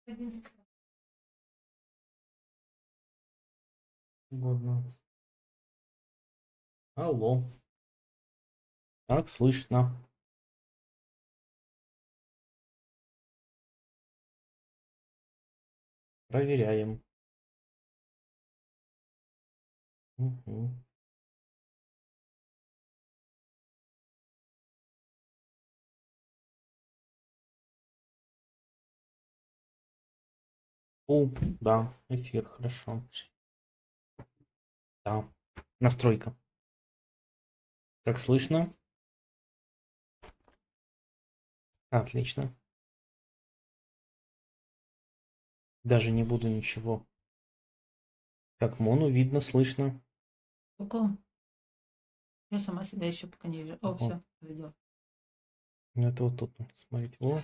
Угодно. Алло, как слышно? Проверяем. Мгм. О, да, эфир, хорошо. Да, настройка. Как слышно? Отлично. Даже не буду ничего. Как мону видно, слышно. Ого, я сама себя еще пока не вижу. О, Ого. все, видео. Ну, это вот тут, смотрите. О,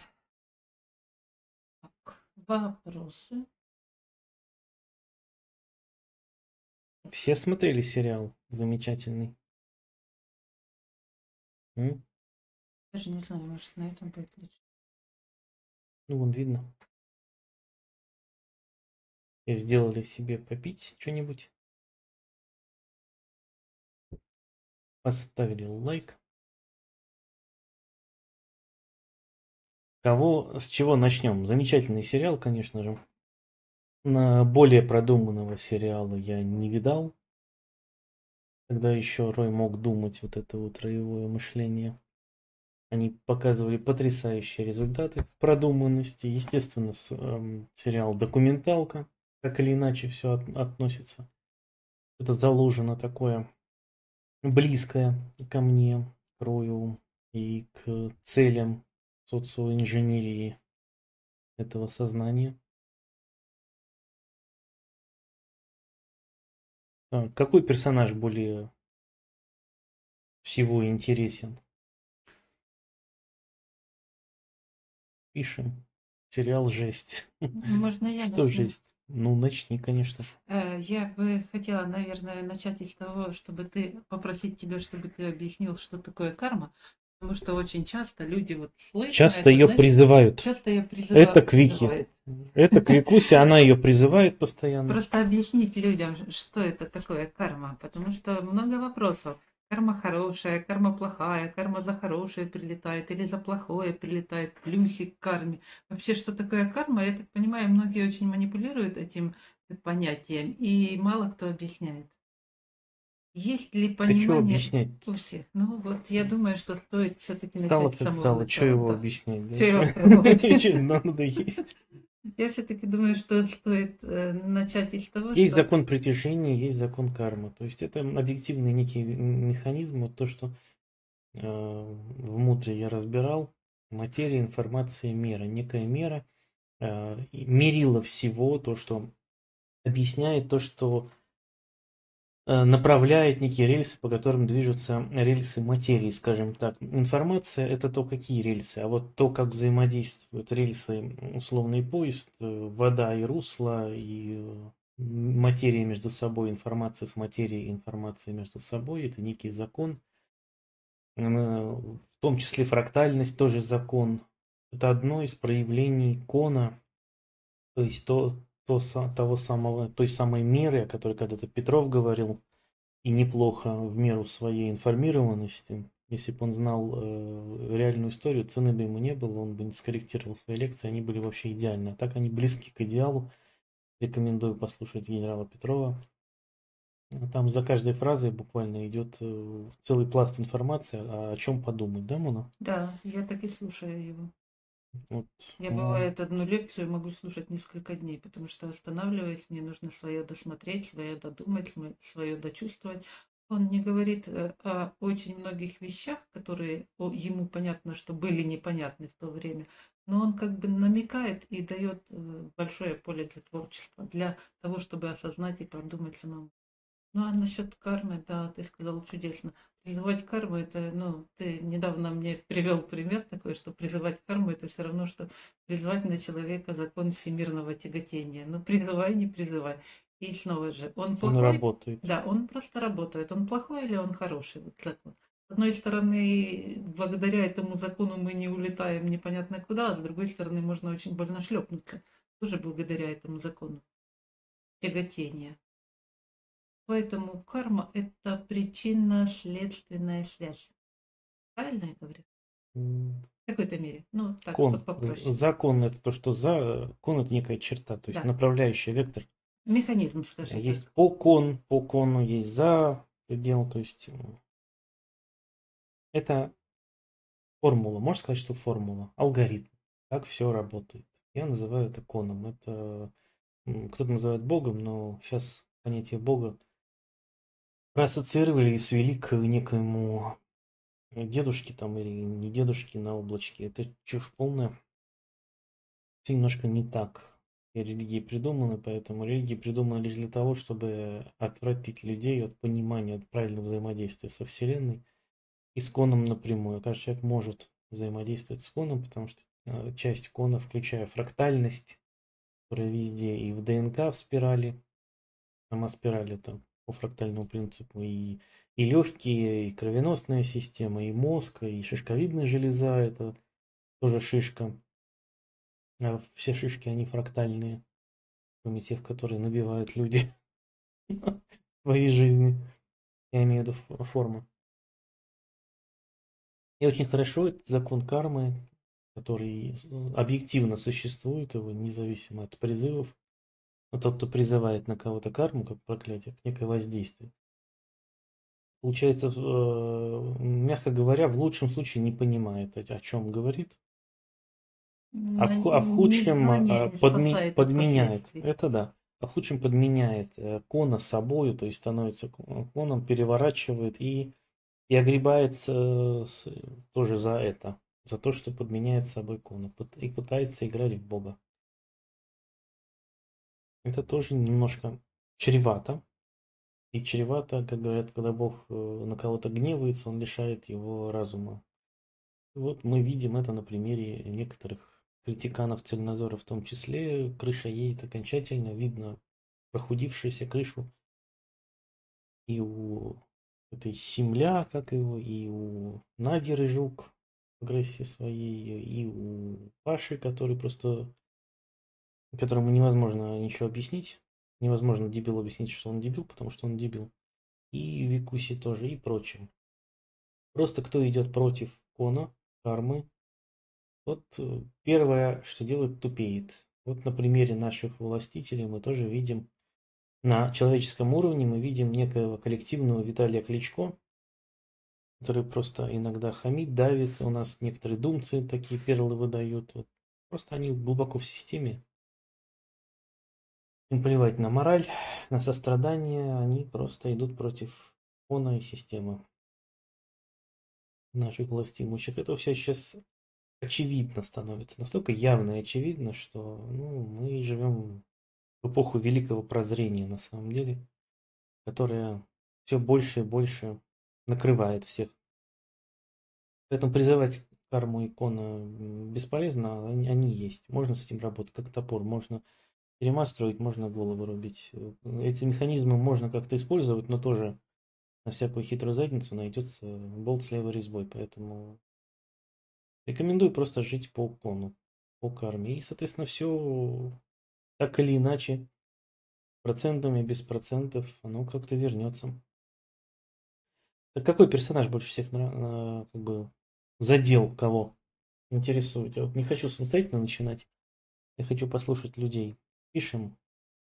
Так, вопросы. все смотрели сериал замечательный? М? Даже не знаю, может на этом будет лучше. Ну, вон видно. И сделали себе попить что-нибудь. Поставили лайк. С чего начнем? Замечательный сериал, конечно же. Более продуманного сериала я не видал. Когда еще Рой мог думать, вот это вот роевое мышление. Они показывали потрясающие результаты в продуманности. Естественно, сериал документалка, так или иначе все относится. Это заложено такое близкое ко мне, к Рою и к целям социоинженерии этого сознания. Какой персонаж более всего интересен? Пишем. Сериал жесть. Можно я Что начну? жесть? Ну, начни, конечно же. Я бы хотела, наверное, начать из того, чтобы ты попросить тебя, чтобы ты объяснил, что такое карма, потому что очень часто люди вот слышно Часто это, ее знаешь, призывают. часто ее Это Квики. призывают. Это Квикуся, она ее призывает постоянно. Просто объяснить людям, что это такое карма, потому что много вопросов. Карма хорошая, карма плохая, карма за хорошее прилетает или за плохое прилетает, плюсик к карме. Вообще, что такое карма, я так понимаю, многие очень манипулируют этим понятием, и мало кто объясняет. Есть ли Да что понимание объяснять? у всех? Ну вот, я думаю, что стоит все-таки Стало начать с как самого стало, что начала, его да. объяснять? Да? Что его пробовать? Че, надо есть. Я все-таки думаю, что стоит начать из того, Есть что закон притяжения, есть закон кармы. То есть это объективный некий механизм, вот то, что внутрь я разбирал. Материя, информация, мера. Некая мера, мерила всего, то, что объясняет то, что направляет некие рельсы, по которым движутся рельсы материи, скажем так. Информация – это то, какие рельсы, а вот то, как взаимодействуют рельсы, условный поезд, вода и русло, и материя между собой, информация с материей, информация между собой – это некий закон. В том числе фрактальность тоже закон. Это одно из проявлений кона, то есть того самого, той самой меры, о которой когда-то Петров говорил, и неплохо в меру своей информированности. Если бы он знал реальную историю, цены бы ему не было, он бы не скорректировал свои лекции, они были вообще идеальны. А так они близки к идеалу. Рекомендую послушать генерала Петрова. Там за каждой фразой буквально идет целый пласт информации, о чем подумать, да, Мона? да, я так и слушаю его. Вот, Я бывает одну лекцию могу слушать несколько дней, потому что останавливаясь, мне нужно свое досмотреть, свое додумать, свое дочувствовать. Он не говорит о очень многих вещах, которые ему понятно, что были непонятны в то время, но он как бы намекает и дает большое поле для творчества, для того, чтобы осознать и продумать самому. Ну, а насчет кармы, да, ты сказал чудесно. Призывать карму, это, ну, ты недавно мне привел пример такой, что призывать карму, это все равно, что призвать на человека закон всемирного тяготения. Ну, призывай, не призывай. И снова же, он он плохой? работает. Да, он просто работает. Он плохой или он хороший? Вот закон. С одной стороны, благодаря этому закону мы не улетаем непонятно куда, а с другой стороны, можно очень больно шлепнуться. тоже благодаря этому закону тяготения. Поэтому карма – это причинно-следственная связь. Правильно я говорю? М, В какой-то мере. Ну, так, чтобы Кон. попроще. Закон это то, что за, кон это некая черта, то есть Да. направляющий вектор. Механизм, скажем так. Есть по кону есть за предел, то есть это формула, можно сказать, что формула, алгоритм, как все работает. Я называю это коном. Это кто-то называет Богом, но сейчас понятие Бога проассоциировали и свели к некоему дедушке там или не дедушке на облачке. Это чушь полная. Все немножко не так. И религии придуманы, поэтому религии придуманы лишь для того, чтобы отвратить людей от понимания, от правильного взаимодействия со Вселенной и с коном напрямую. Каждый человек может взаимодействовать с коном, потому что часть кона, включая фрактальность, которая везде и в ДНК в спирали, сама спираль это по фрактальному принципу, и легкие, и кровеносная система, и мозг, и шишковидная железа, это тоже шишка. Все шишки, они фрактальные, кроме тех, которые набивают люди в своей жизни. Я имею в виду формы. И очень хорошо этот закон кармы, который объективно существует, его независимо от призывов. Но тот, кто призывает на кого-то карму, как проклятие, как некое воздействие, получается, мягко говоря, в лучшем случае не понимает, о чем говорит, Но а в худшем незнание не спасает от подменяет. последствий. Это да. А в худшем подменяет кона собою, то есть становится коном, переворачивает и огребается тоже за это. За то, что подменяет собой кона. И пытается играть в Бога. Это тоже немножко чревато. И чревато, как говорят, когда Бог на кого-то гневается, он лишает его разума. И вот мы видим это на примере некоторых критиканов Цельнозора, в том числе. Крыша едет окончательно, видно прохудившуюся крышу и у этой Семля, как его, и у Нади Рыжук в агрессии своей, и у Паши, который просто, которому невозможно ничего объяснить. Невозможно дебилу объяснить, что он дебил, потому что он дебил. И Викуси тоже, и прочим. Просто кто идет против Кона, кармы, вот первое, что делает, тупеет. Вот на примере наших властителей мы тоже видим, на человеческом уровне мы видим некого коллективного Виталия Кличко, который просто иногда хамит, давит. У нас некоторые думцы такие перлы выдают. Вот. Просто они глубоко в системе. Им плевать на мораль, на сострадание. Они просто идут против фона и системы наших властимущих. Это все сейчас очевидно становится. Настолько явно и очевидно, что мы живем в эпоху великого прозрения на самом деле, которая все больше и больше накрывает всех. Поэтому призывать карму икона бесполезно, они есть. Можно с этим работать, как топор. Можно терема строить, можно голову рубить. Эти механизмы можно как-то использовать, но тоже на всякую хитрую задницу найдется болт с левой резьбой. Поэтому рекомендую просто жить по кону, по карме. И, соответственно, все так или иначе, процентами, без процентов, оно как-то вернется. Так какой персонаж больше всех как бы задел кого? Интересует. Я вот не хочу самостоятельно начинать. Я хочу послушать людей. Пишем.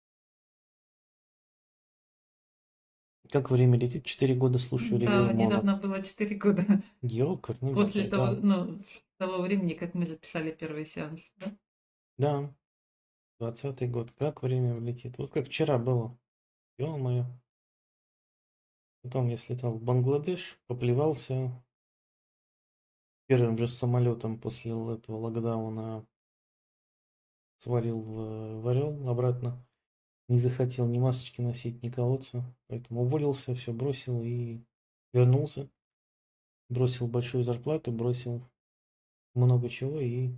Как время летит. 4 года слушаю Да, Ревел недавно Молот. было 4 года Ёкарный после бабай, того, да. ну, с того времени, как мы записали первый сеанс, да? Да, 20-й год. Как время летит. Вот как вчера было. Ё-моё. Потом я слетал в Бангладеш, поплевался первым же самолетом после этого локдауна. Свалил в Орел обратно. Не захотел ни масочки носить, ни колоться. Поэтому уволился, все бросил и вернулся. Бросил большую зарплату, бросил много чего и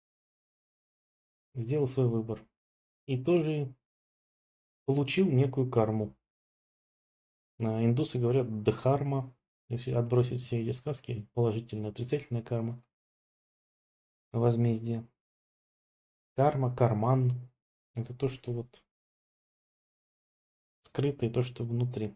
сделал свой выбор. И тоже получил некую карму. Индусы говорят дхарма, если отбросить все эти сказки, положительная, отрицательная карма, возмездие. Карма, карман. Это то, что вот скрыто, и то, что внутри.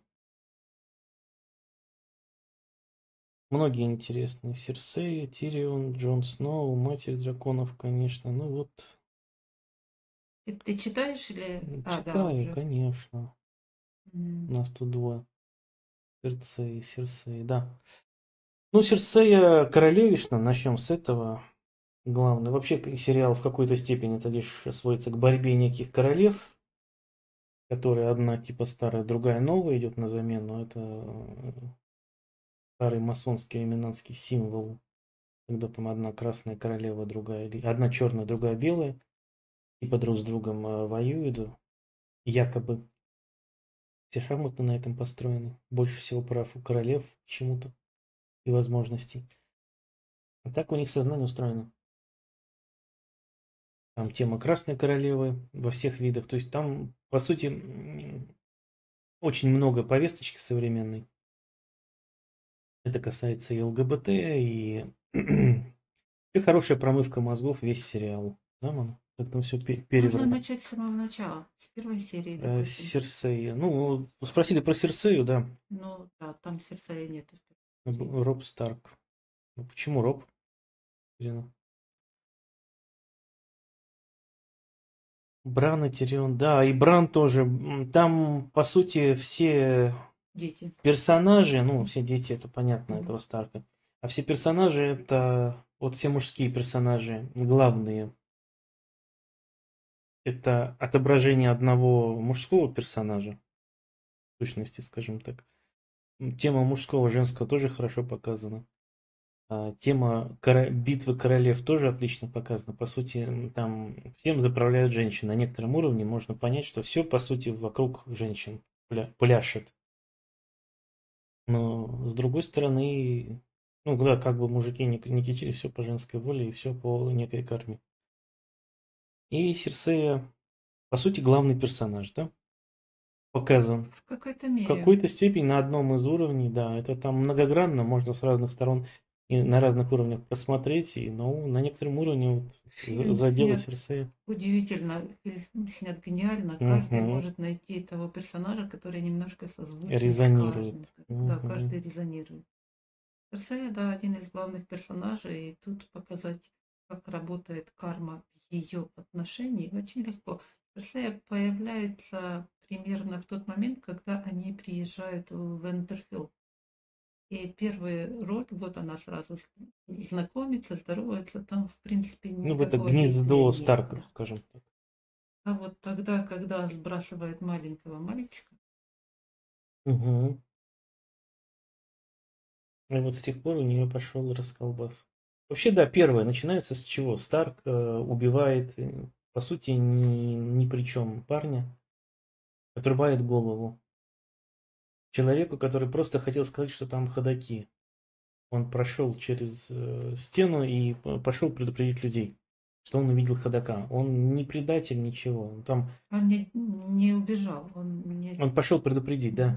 Многие интересные. Серсея, Тирион, Джон Сноу, Матерь драконов, конечно. Ну вот, Ты читаешь или... да, читаю, уже. конечно. М. У нас тут двое. Серсея, да. Ну, Серсея Королевишна, начнем с этого. Главное. Вообще сериал в какой-то степени это лишь сводится к борьбе неких королев, которые одна типа старая, другая новая идет на замену. Это старый масонский эминатский символ, когда там одна красная королева, другая, одна черная, другая белая, типа друг с другом воюют. Якобы все шахматы на этом построены. Больше всего прав у королев к чему-то и возможностей. А так у них сознание устроено. Там тема Красной Королевы во всех видах. То есть там, по сути, очень много повесточки современной. Это касается и ЛГБТ, и, и хорошая промывка мозгов весь сериал. Да, мам? Как там все Можно переврано. начать с самого начала, с первой серии, допустим. Серсея. Ну, спросили про Серсею, да. Ну, да, там сердца нету в первой серии. Роб Старк. Ну, почему Роб? Ирина? Бран и Тирион. Да, и Бран тоже. Там, по сути, все Дети. персонажи, ну, все дети, это понятно, Мгм. этого Старка. А все персонажи, это вот все мужские персонажи, главные. Это отображение одного мужского персонажа, в сущности, скажем так. Тема мужского, женского тоже хорошо показана. Тема битвы королев тоже отлично показана. По сути, там всем заправляют женщины. На некотором уровне можно понять, что все, по сути, вокруг женщин пляшет. Но с другой стороны, ну да, как бы мужики не кичили, все по женской воле и все по некой карме. И Серсея, по сути, главный персонаж, да, показан. В какой-то В мере. какой-то степени на одном из уровней, да, это там многогранно, можно с разных сторон и на разных уровнях посмотреть, и, ну, на некотором уровне вот Фильм задела снят Серсея. удивительно, фильм снят гениально. Каждый Угу. может найти того персонажа, который немножко созвучен с каждым. Резонирует. Да, Угу. каждый резонирует. Персея, да, один из главных персонажей, и тут показать, как работает карма в ее отношении, очень легко. Персея появляется примерно в тот момент, когда они приезжают в Вентерфилл. И первую роль, вот она сразу знакомится, здоровается, там, в принципе, Ну, это никакого действия гнездо нет. Старков, Да. скажем так. А вот тогда, когда сбрасывает маленького мальчика, Угу. И вот с тех пор у нее пошел расколбас. Вообще, да, первое начинается с чего? Старк убивает, по сути, ни при чем парня, отрубает голову. Человеку, который просто хотел сказать, что там ходаки. Он прошел через стену и пошел предупредить людей, что он увидел ходока. Он не предатель, ничего. Он там, он не убежал, он не... он пошел предупредить, да.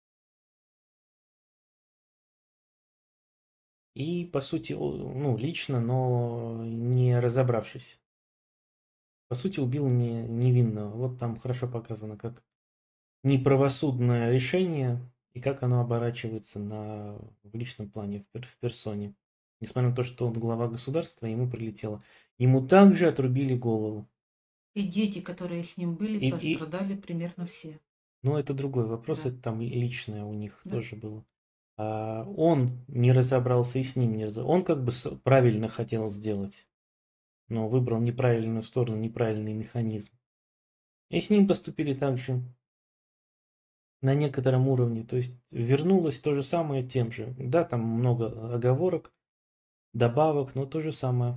И, по сути, ну, лично, но не разобравшись. По сути, убил невинного. Вот там хорошо показано, как неправосудное решение и как оно оборачивается в личном плане, в персоне. Несмотря на то, что он глава государства, ему прилетело. Ему также отрубили голову. И дети, которые с ним были, И, пострадали примерно все. но это другой вопрос, Да, это там личное у них да. тоже было. Он не разобрался и с ним не разобрался. Он как бы правильно хотел сделать, но выбрал неправильную сторону, неправильный механизм. И с ним поступили так же на некотором уровне. То есть вернулось то же самое тем же. Да, там много оговорок, добавок, но то же самое.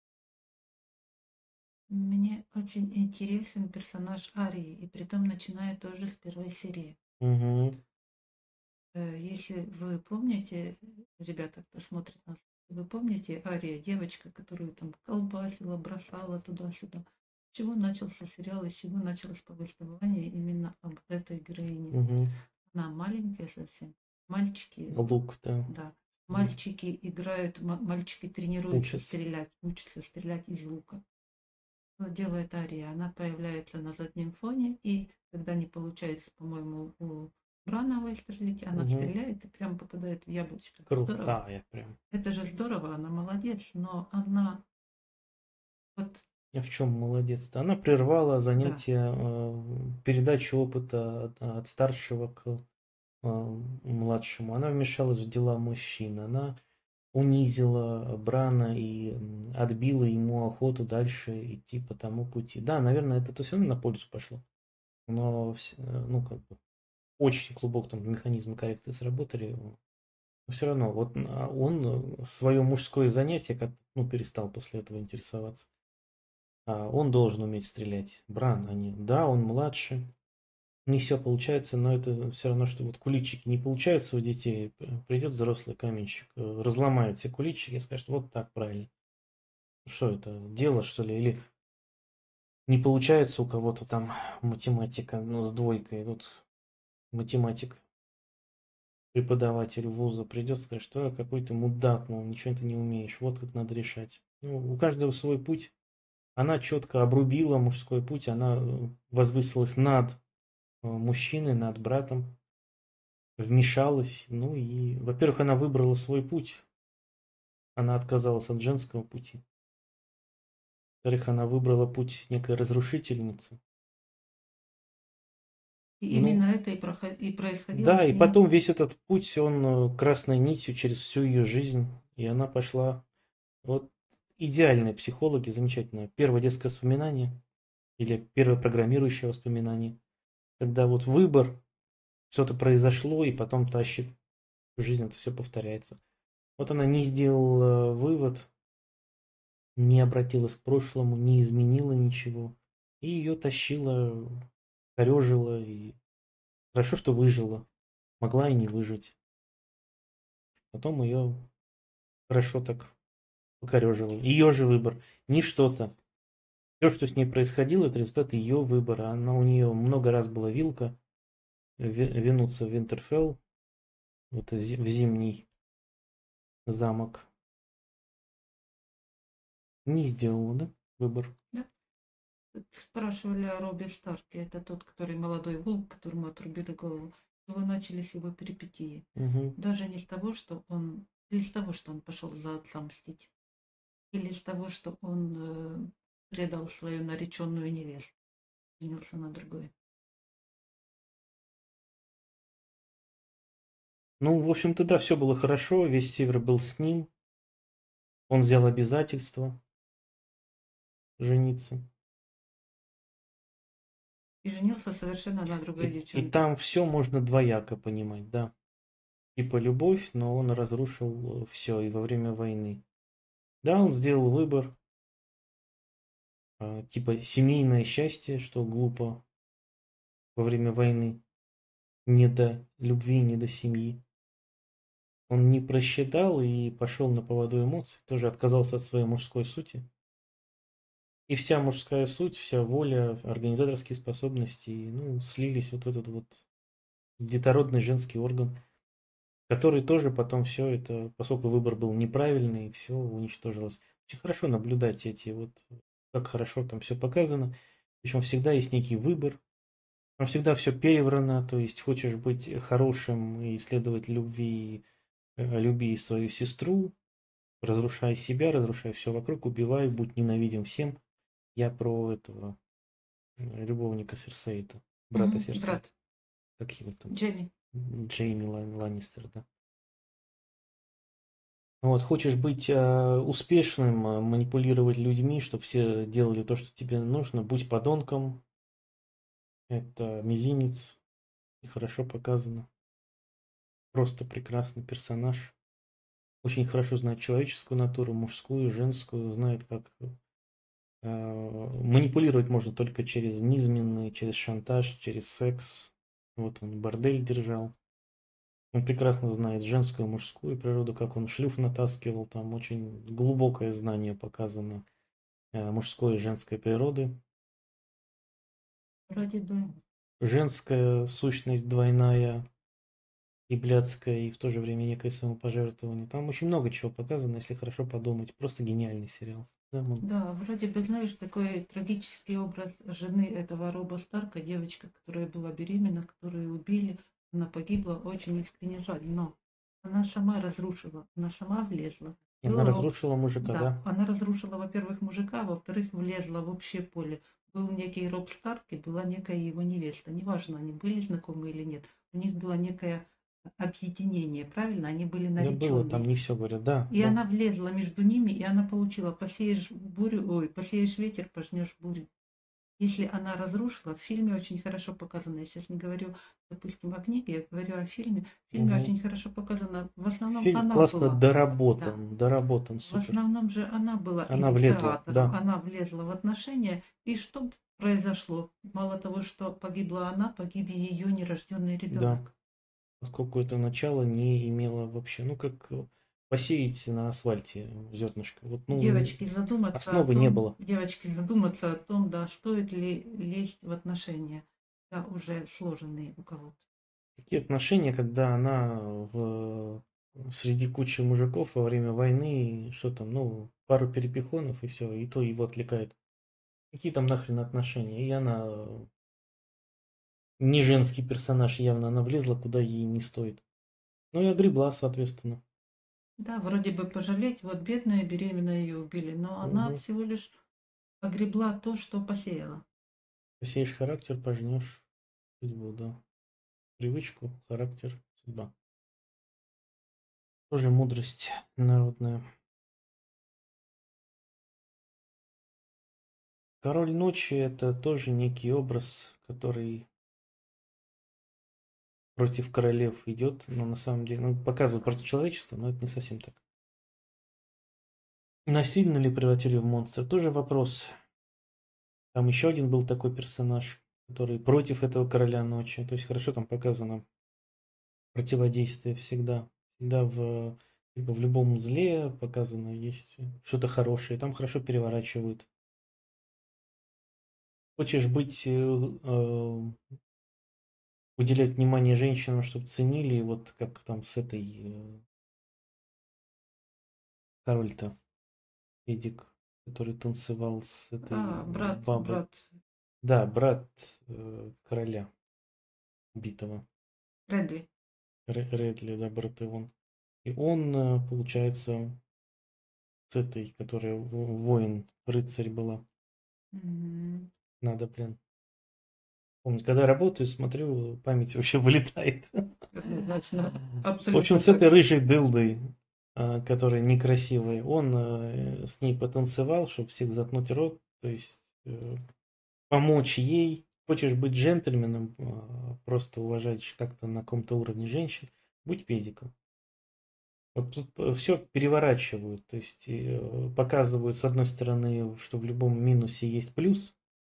Мне очень интересен персонаж Арии, и притом начиная тоже с первой серии. Угу. Если вы помните, ребята, кто смотрит нас, вы помните Ария, девочка, которую там колбасила, бросала туда-сюда. С чего начался сериал, из чего началось повествование именно об этой героине. Угу. Она маленькая совсем. Мальчики, Лук, да. да, мальчики играют, мальчики тренируются Учатся. стрелять, учатся стрелять из лука. делает Ария. Она появляется на заднем фоне, и когда не получается, по-моему, у Брана выстрелить, она Мгм. стреляет и прям попадает в яблочко. Здорово. Крутая прям. Это же здорово, она молодец, но она вот, А в чем молодец-то? Она прервала да. занятия, передачу опыта от старшего к младшему. Она вмешалась в дела мужчин. Она унизила Брана и отбила ему охоту дальше идти по тому пути. Да, наверное, это все равно на пользу пошло. Но, ну, как бы, очень глубоко там механизмы коррекции сработали. Но все равно, вот он свое мужское занятие как ну, перестал после этого интересоваться. Он должен уметь стрелять. Бран, а не. Да, он младше, не все получается, но это все равно, что вот куличики не получаются у детей. Придет взрослый каменщик, разломает все куличики и скажет, вот так правильно. Что это, дело, что ли? Или не получается у кого-то там математика, ну, с двойкой. Тут математик, преподаватель вуза придет, скажет, что какой ты мудак, ну, ничего ты не умеешь, вот как надо решать. Ну, у каждого свой путь. Она четко обрубила мужской путь, она возвысилась над мужчиной, над братом, вмешалась. Ну и, во-первых, она выбрала свой путь, она отказалась от женского пути. Во-вторых, она выбрала путь некой разрушительницы. И Ну, именно это и происходило да, с и ней. потом весь этот путь, он красной нитью через всю ее жизнь, и она пошла. Вот идеальные психологи, замечательно. Первое детское воспоминание или первое программирующее воспоминание, когда вот выбор, что-то произошло, и потом тащит всю жизнь, это все повторяется. Вот она не сделала вывод, не обратилась к прошлому, не изменила ничего. И ее тащило, корежило. И хорошо, что выжила. Могла и не выжить. Потом ее хорошо так покорежило. Ее же выбор. Не что-то. Все, что с ней происходило, это результат ее выбора. Она, у нее много раз была вилка вернуться в Винтерфелл, это в зимний замок. Не сделала, да, выбор? Да? Тут спрашивали о Робби Старке. Это тот, который молодой волк, которому отрубили голову. Его начались его перипетии. Угу. Даже не с того, что он... Или с того, что он пошел за отца мстить. Или с того, что он предал свою нареченную невесту. Женился на другой. Ну, в общем-то, да, все было хорошо, весь север был с ним. Он взял обязательство жениться. И женился совершенно на другой И девчонке. там все можно двояко понимать, да. Типа любовь, но он разрушил все и во время войны. Да, он сделал выбор, типа семейное счастье, что глупо во время войны. Не до любви, не до семьи. Он не просчитал и пошел на поводу эмоций, тоже отказался от своей мужской сути. И вся мужская суть, вся воля, организаторские способности, ну, слились вот в этот вот детородный женский орган, который тоже потом все это, поскольку выбор был неправильный, все уничтожилось. Очень хорошо наблюдать эти вот, как хорошо там все показано. Причем всегда есть некий выбор, там всегда все переврано, то есть хочешь быть хорошим и следовать любви, люби свою сестру, разрушай себя, разрушай все вокруг, убивай, будь ненавидим всем. Я про этого любовника Серсеита, брата Мгм. Серсея, Брат как его там, Джейми. Джейми Ланнистер, да. Вот, хочешь быть успешным, манипулировать людьми, чтобы все делали то, что тебе нужно, будь подонком. Это мизинец. И хорошо показано. Просто прекрасный персонаж. Очень хорошо знает человеческую натуру, мужскую, женскую. Знает, как манипулировать можно только через низменные, через шантаж, через секс. Вот он бордель держал. Он прекрасно знает женскую и мужскую природу, как он шлюх натаскивал. Там очень глубокое знание показано мужской и женской природы. Вроде бы. Женская сущность двойная и блядская, и в то же время некое самопожертвование. Там очень много чего показано, если хорошо подумать. Просто гениальный сериал. Замунд. Да, вроде бы, знаешь, такой трагический образ жены этого Роба Старка, девочка, которая была беременна, которую убили, она погибла, очень искренне жаль, но она сама разрушила, она сама влезла. Она Тело разрушила мужика, Да, да? она разрушила, во-первых, мужика, а во-вторых, влезла в общее поле. Был некий Роб Старк и была некая его невеста. Неважно, они были знакомы или нет. У них было некое объединение, правильно? Они были Да было, там нареченные. не все говорят. Да, И да. она влезла между ними, и она получила: посеешь бурю, ой, посеешь ветер, пожнешь бурю. Если она разрушила, в фильме очень хорошо показано, я сейчас не говорю, допустим, о книге, я говорю о фильме. В фильме Мгм. очень хорошо показано, в основном Фильм она классно была, да, доработан, доработан, в супер. основном же она была Она влезла, инициатором, да, она влезла в отношения. И что произошло? Мало того, что погибла она, погиб и ее нерожденный да. ребенок. Поскольку это начало не имело вообще, ну, как посеять на асфальте зернышко. Вот, ну, основы не было. Девочки задуматься о том, да, стоит ли лезть в отношения, да, уже сложенные у кого-то. Такие отношения, когда она среди кучи мужиков во время войны, что там, ну, пару перепихонов и все, и то его отвлекает. Какие там нахрен отношения? И она не женский персонаж явно, она влезла куда ей не стоит. Ну и огребла, соответственно. Да, вроде бы пожалеть, вот бедная беременная ее убили, но она Мгм. всего лишь погребла то, что посеяла. Посеешь характер, пожнешь судьбу, да. Привычку, характер, судьба. Тоже мудрость народная. Король ночи это тоже некий образ, который против королев идет, но на самом деле, ну, показывают против человечества, но это не совсем так. Насильно ли превратили в монстра? Тоже вопрос. Там еще один был такой персонаж, который против этого короля ночи. То есть хорошо там показано противодействие всегда. Всегда либо в любом зле показано есть что-то хорошее. Там хорошо переворачивают. Хочешь быть, уделять внимание женщинам, чтобы ценили, вот как там с этой король-то, Эдик, который танцевал с этой бабой. Брат Да, брат короля убитого. Редли. Редли, да, брат Иван. И он, получается, с этой, которая воин, рыцарь была. Мгм. Надо, блин. Помню, когда работаю, смотрю, память вообще вылетает. Однозначно, В общем, абсолютно с этой точно. рыжей дылдой, которая некрасивая, он с ней потанцевал, чтобы всех заткнуть рот, то есть помочь ей. Хочешь быть джентльменом, просто уважать как-то на каком-то уровне женщин, будь педиком. Вот тут все переворачивают, то есть показывают с одной стороны, что в любом минусе есть плюс,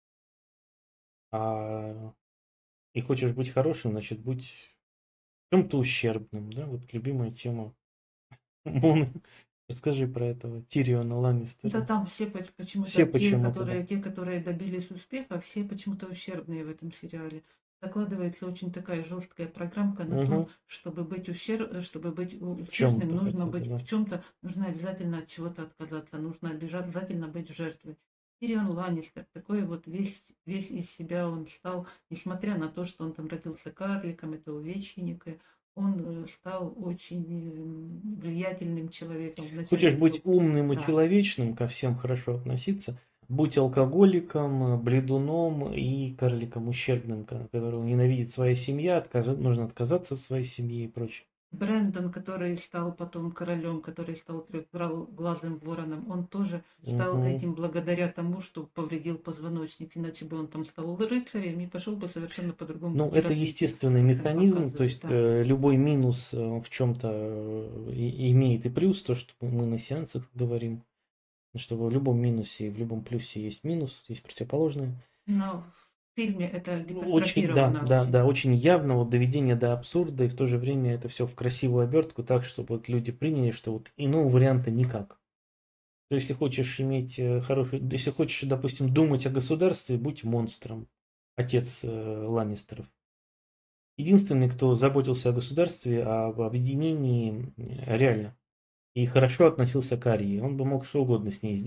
а и хочешь быть хорошим, значит будь в чем-то ущербным, да, вот любимая тема Моны. Расскажи про этого Тириона Да, Ланнистера. там все почему-то Все почему-то, да. те, которые добились успеха, все почему-то ущербные в этом сериале. Закладывается очень такая жесткая программка на том, Угу. чтобы быть В успешным, чем-то нужно хотя бы, быть да. в чем-то, нужно обязательно от чего-то отказаться, нужно обязательно быть жертвой. Тирион Ланнистер, такой вот весь из себя он стал, несмотря на то, что он там родился карликом, это увечье, он стал очень влиятельным человеком Хочешь вначале быть был. умным и Да, человечным, ко всем хорошо относиться, будь алкоголиком, бледуном и карликом ущербным, которого ненавидит своя семья, нужно отказаться от своей семьи и прочее. Брэндон, который стал потом королем, который стал трехглазым вороном, он тоже стал Угу. этим благодаря тому, что повредил позвоночник. Иначе бы он там стал рыцарем и пошел бы совершенно по другому Ну, пути это развития, естественный как там механизм, то показывают. есть Да. любой минус в чем-то имеет и плюс, то, что мы на сеансах говорим, что в любом минусе и в любом плюсе есть минус, есть противоположное. Но в фильме это Ну, очень, да, гипертрофировано да, очень. да, очень явно вот доведение до абсурда, и в то же время это все в красивую обертку, так, чтобы вот люди приняли, что вот иного варианта никак. То есть, если хочешь иметь хороший, если хочешь, допустим, думать о государстве, будь монстром, отец Ланнистеров. Единственный, кто заботился о государстве, об объединении реально, и хорошо относился к Арии. Он бы мог что угодно с ней сделать.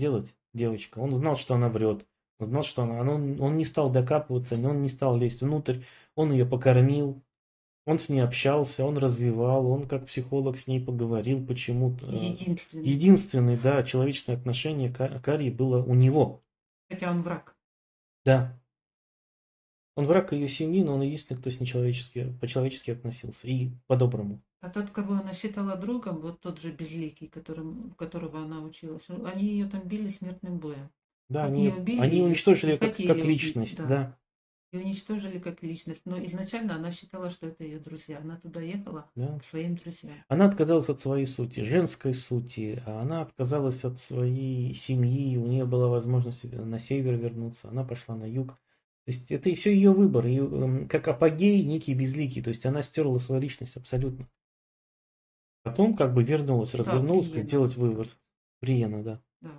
девочка. Он знал, что она врет. Он знал, что он не стал докапываться, он не стал лезть внутрь. Он ее покормил, он с ней общался, он развивал, он как психолог с ней поговорил почему-то. Единственный. Единственное, да, человечное отношение к Арии было у него. Хотя он враг. Да, он враг ее семьи, но он единственный, кто с ней по-человечески относился. И по-доброму. А тот, кого она считала другом, вот тот же Безликий, которого она училась, они ее там били смертным боем. Да, Как не убили они ее уничтожили и ее как хотели убить, личность, да. да. И уничтожили как личность. Но изначально она считала, что это ее друзья. Она туда ехала Да. к своим друзьям. Она отказалась от своей сути, женской сути, а она отказалась от своей семьи, у нее была возможность на север вернуться, она пошла на юг. То есть это все ее выбор, и, как апогей некий безликий, то есть она стерла свою личность абсолютно. Потом как бы вернулась, Да, развернулась, Бриена. сделать вывод. Бриена, да. Да.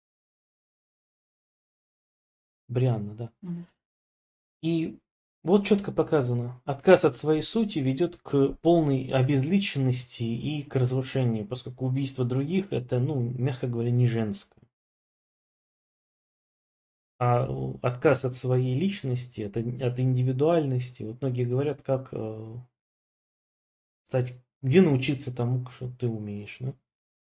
Брианна, да. Мгм. И вот четко показано, отказ от своей сути ведет к полной обезличенности и к разрушению, поскольку убийство других это, ну, мягко говоря, не женское. А отказ от своей личности, от индивидуальности, вот многие говорят, как стать, где научиться тому, что ты умеешь, да?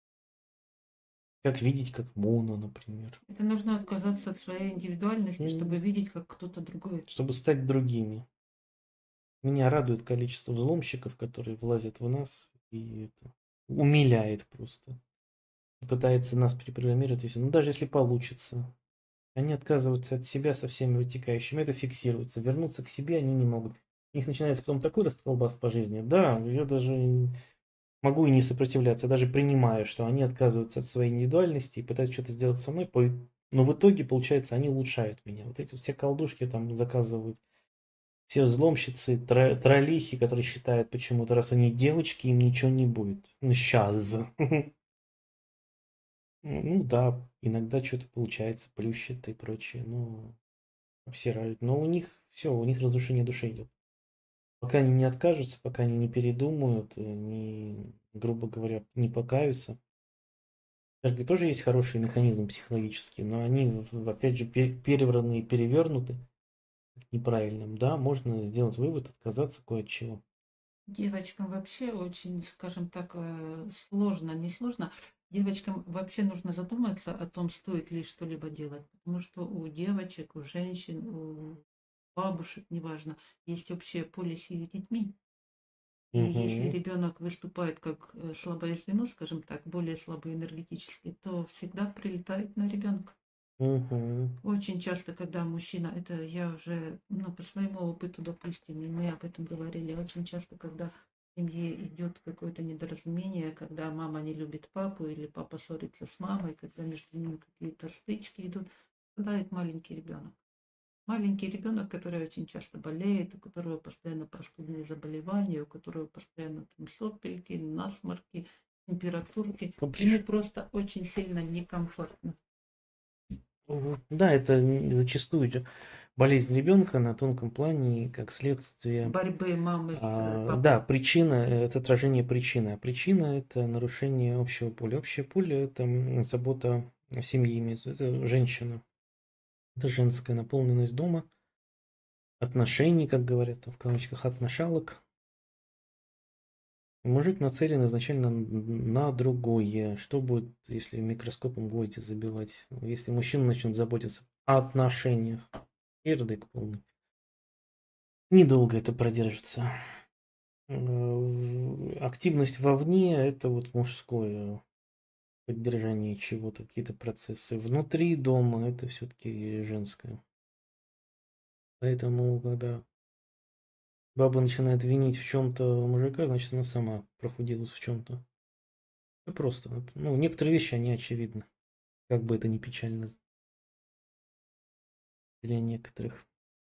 Как видеть, как Моно, например. Это нужно отказаться от своей индивидуальности, чтобы Ну, видеть, как кто-то другой. чтобы стать другими. Меня радует количество взломщиков, которые влазят в нас, и это умиляет просто. Пытается нас перепрограммировать. Ну, даже если получится. Они отказываются от себя со всеми вытекающими. Это фиксируется. Вернуться к себе они не могут. У них начинается потом такой расколбас по жизни. Да, я даже могу и не сопротивляться. Даже принимаю, что они отказываются от своей индивидуальности и пытаются что-то сделать со мной. Но в итоге, получается, они улучшают меня. Вот эти все колдушки там заказывают. Все взломщицы, троллихи, которые считают почему-то, раз они девочки, им ничего не будет. Ну, сейчас. Ну да, иногда что-то получается, плющит и прочее, ну, обсирают. Но у них все, у них разрушение души идет. Пока они не откажутся, пока они не передумают, не, грубо говоря, не покаются. В церкви тоже есть хороший механизм психологический, но они, опять же, перевраны и перевернуты неправильным. Да, можно сделать вывод, отказаться кое от чего. Девочкам вообще очень, скажем так, сложно, не сложно. Девочкам вообще нужно задуматься о том, стоит ли что-либо делать. Потому что у девочек, у женщин, у бабушек, неважно, есть общее поле с их детьми. И если Угу, ребенок выступает как слабое звено, скажем так, более слабый энергетически, то всегда прилетает на ребенка. угу, Очень часто, когда мужчина, это я уже, ну, по своему опыту, допустим, и мы об этом говорили, очень часто, когда в семье идет какое-то недоразумение, когда мама не любит папу или папа ссорится с мамой, когда между ними какие-то стычки идут, страдает маленький ребенок. Маленький ребенок, который очень часто болеет, у которого постоянно простудные заболевания, у которого постоянно там сопельки, насморки, температурки, ему Комплекс. просто очень сильно некомфортно. Мгм. Да, это зачастую болезнь ребенка на тонком плане, как следствие. Борьбы мамы с Да, папой. причина – это отражение причины, а причина – это нарушение общего поля. Общее поле – это забота о семье, имеется в виду, это женщина, это женская наполненность дома, отношений, как говорят в кавычках, отношалок. Мужик нацелен изначально на другое. Что будет, если микроскопом гвозди забивать? Если мужчина начнет заботиться о отношениях? Кирдык полный. Недолго это продержится. Активность вовне – это вот мужское поддержание чего-то, какие-то процессы. Внутри дома – это все-таки женское. Поэтому, когда баба начинает винить в чем-то мужика, значит, она сама прохудилась в чем-то. Это просто. Ну, некоторые вещи, они очевидны. Как бы это ни печально для некоторых.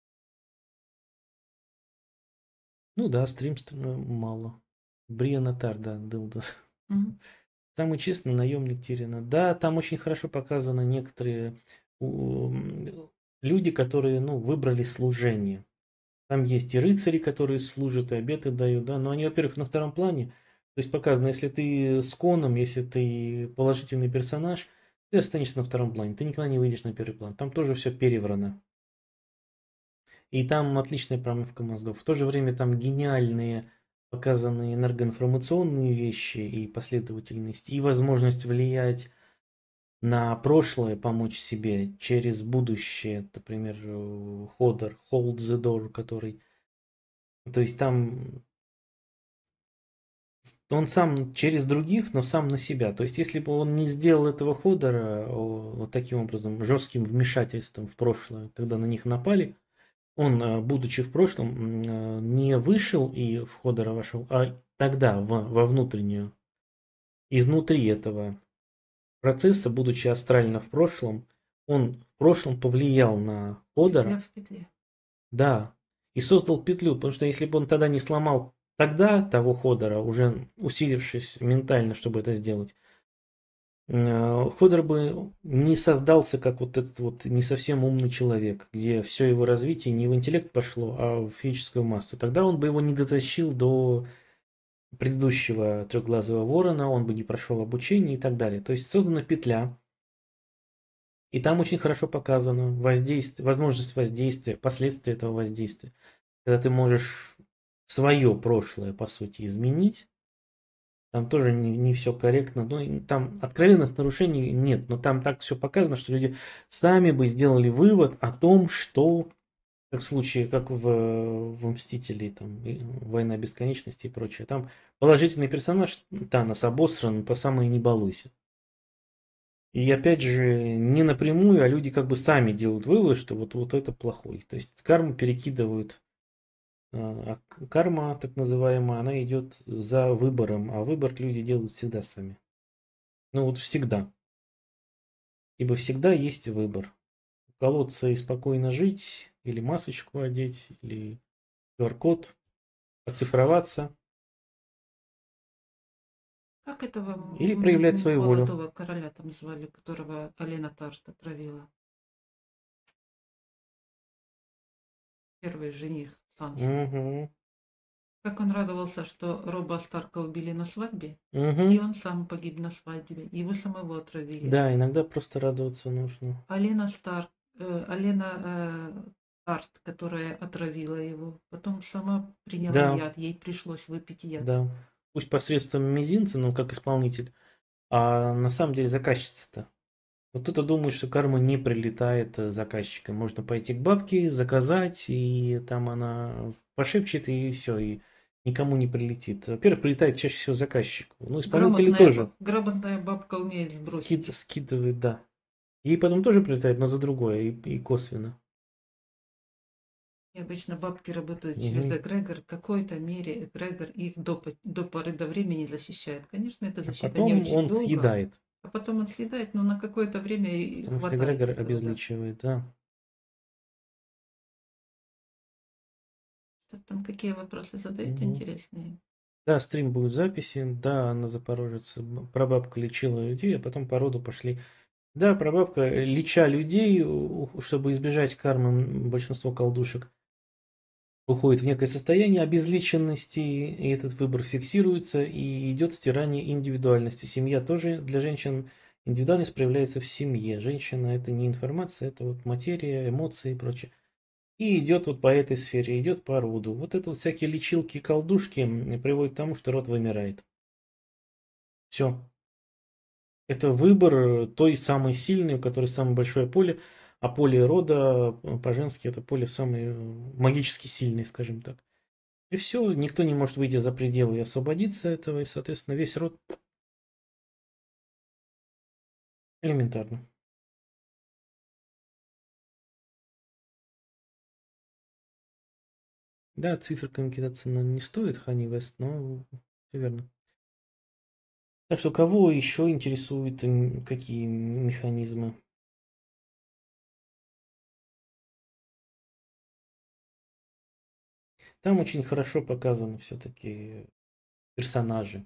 Ну да, мало. Брианатар, да, дылда. Мгм. Самый честный наемник Тирина. Да, там очень хорошо показаны некоторые люди, которые, ну, выбрали служение. Там есть и рыцари, которые служат, и обеты дают, да, но они, во-первых, на втором плане. То есть показано, если ты с Коном, если ты положительный персонаж, ты останешься на втором плане, ты никогда не выйдешь на первый план. Там тоже все переврано. И там отличная промывка мозгов. В то же время там гениальные показаны энергоинформационные вещи и последовательность, и возможность влиять на прошлое, помочь себе через будущее. Например, Ходор, Hold the Door, который... То есть там он сам через других, но сам на себя. То есть если бы он не сделал этого Ходора вот таким образом, жестким вмешательством в прошлое, когда на них напали, он, будучи в прошлом, не вышел и в Ходора вошел, а тогда во внутреннюю, изнутри этого процесса, будучи астрально в прошлом, он в прошлом повлиял на Петля Ходора, в петле. да, и создал петлю, потому что если бы он тогда не сломал тогда того Ходора, уже усилившись ментально, чтобы это сделать, Ходор бы не создался как вот этот вот не совсем умный человек, где все его развитие не в интеллект пошло, а в физическую массу. Тогда он бы его не дотащил до предыдущего трехглазого ворона, он бы не прошел обучение и так далее. То есть создана петля, и там очень хорошо показано воздействие, возможность воздействия, последствия этого воздействия. Когда ты можешь свое прошлое, по сути, изменить, там тоже не все корректно. Ну, и там откровенных нарушений нет, но там так все показано, что люди сами бы сделали вывод о том, что, как в случае, как в «Мстителе», там, «Война бесконечности» и прочее, там положительный персонаж Танос обосран по самой не балуйся. И опять же, не напрямую, а люди как бы сами делают вывод, что вот это плохой. То есть карму перекидывают. Карма, так называемая, она идет за выбором, а выбор люди делают всегда сами. Ну вот всегда. Ибо всегда есть выбор. Уколоться и спокойно жить, или масочку одеть, или QR-код, оцифроваться, Как этого или проявлять свою волю. молодого короля там звали, которого Алена Тарт отравила? Первый жених Сансы. Угу. Как он радовался, что Роба Старка убили на свадьбе, и Угу. он сам погиб на свадьбе, его самого отравили. Да, иногда просто радоваться нужно. Алена Тарт, которая отравила его, потом сама приняла Да, яд, ей пришлось выпить яд. да. Пусть посредством мизинца, но как исполнитель. А на самом деле заказчица-то. Вот кто-то думает, что карма не прилетает заказчикам. Можно пойти к бабке, заказать, и там она пошепчет, и все, и никому не прилетит. Во-первых, прилетает чаще всего заказчику. Ну, исполнители тоже Грамотная бабка умеет сбросить. скидывают, да. Ей потом тоже прилетает, но за другое, и косвенно. И обычно бабки работают через Мгм. эгрегор. В какой-то мере эгрегор их до поры до времени защищает. Конечно, эта А защита не потом очень он долго, съедает, а потом он съедает, но на какое-то время и потому что хватает эгрегор этого, да. обезличивает, да. Что там, какие вопросы задают Мгм. интересные? Да, стрим будет в записи, да, она запорожец, прабабка лечила людей, а потом по роду пошли. Да, прабабка, леча людей, чтобы избежать кармы, большинство колдушек уходит в некое состояние обезличенности, и этот выбор фиксируется, и идет стирание индивидуальности. Семья тоже для женщин, индивидуальность проявляется в семье. Женщина это не информация, это вот материя, эмоции и прочее. И идет вот по этой сфере, идет по роду. Вот это вот всякие лечилки, колдушки приводят к тому, что род вымирает. Все. Это выбор той самой сильной, у которой самое большое поле, а поле рода по-женски это поле самое магически сильное, скажем так. И все, никто не может выйти за пределы и освободиться от этого, и, соответственно, весь род элементарно. Да, циферками кидаться не стоит, Хани Вест, но все верно. Так что кого еще интересуют какие механизмы? Там очень хорошо показаны все-таки персонажи.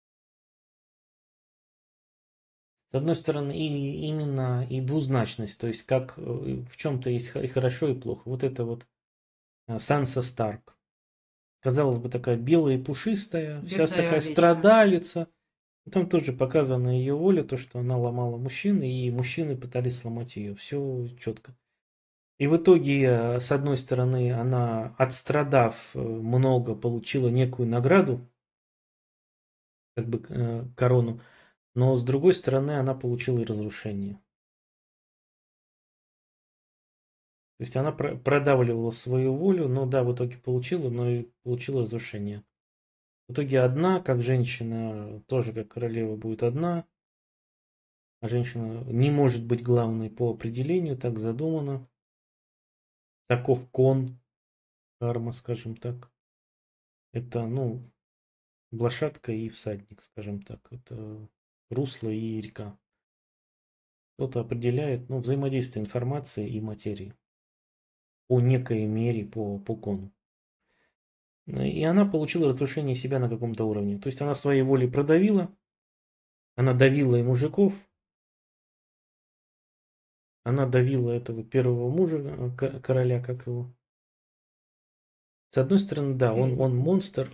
С одной стороны, и именно и двузначность, то есть как в чем-то есть и хорошо, и плохо. Вот это вот Санса Старк. Казалось бы, такая белая и пушистая, вся Бедная такая овечка. страдалица. Там тоже показана ее воля, то, что она ломала мужчин, и мужчины пытались сломать ее. Все четко. И в итоге, с одной стороны, она, отстрадав много, получила некую награду, как бы корону, но с другой стороны, она получила и разрушение. То есть она продавливала свою волю, но да, в итоге получила, но и получила разрушение. В итоге одна, как женщина, тоже как королева будет одна, а женщина не может быть главной по определению, так задумано. Таков кон, карма, скажем так. Это, ну, лошадка и всадник, скажем так. Это русло и река. Кто-то определяет, ну, взаимодействие информации и материи по некой мере, по кону. И она получила разрушение себя на каком-то уровне. То есть она своей волей продавила, она давила и мужиков, она давила этого первого мужа, короля, как его. С одной стороны, да, он монстр.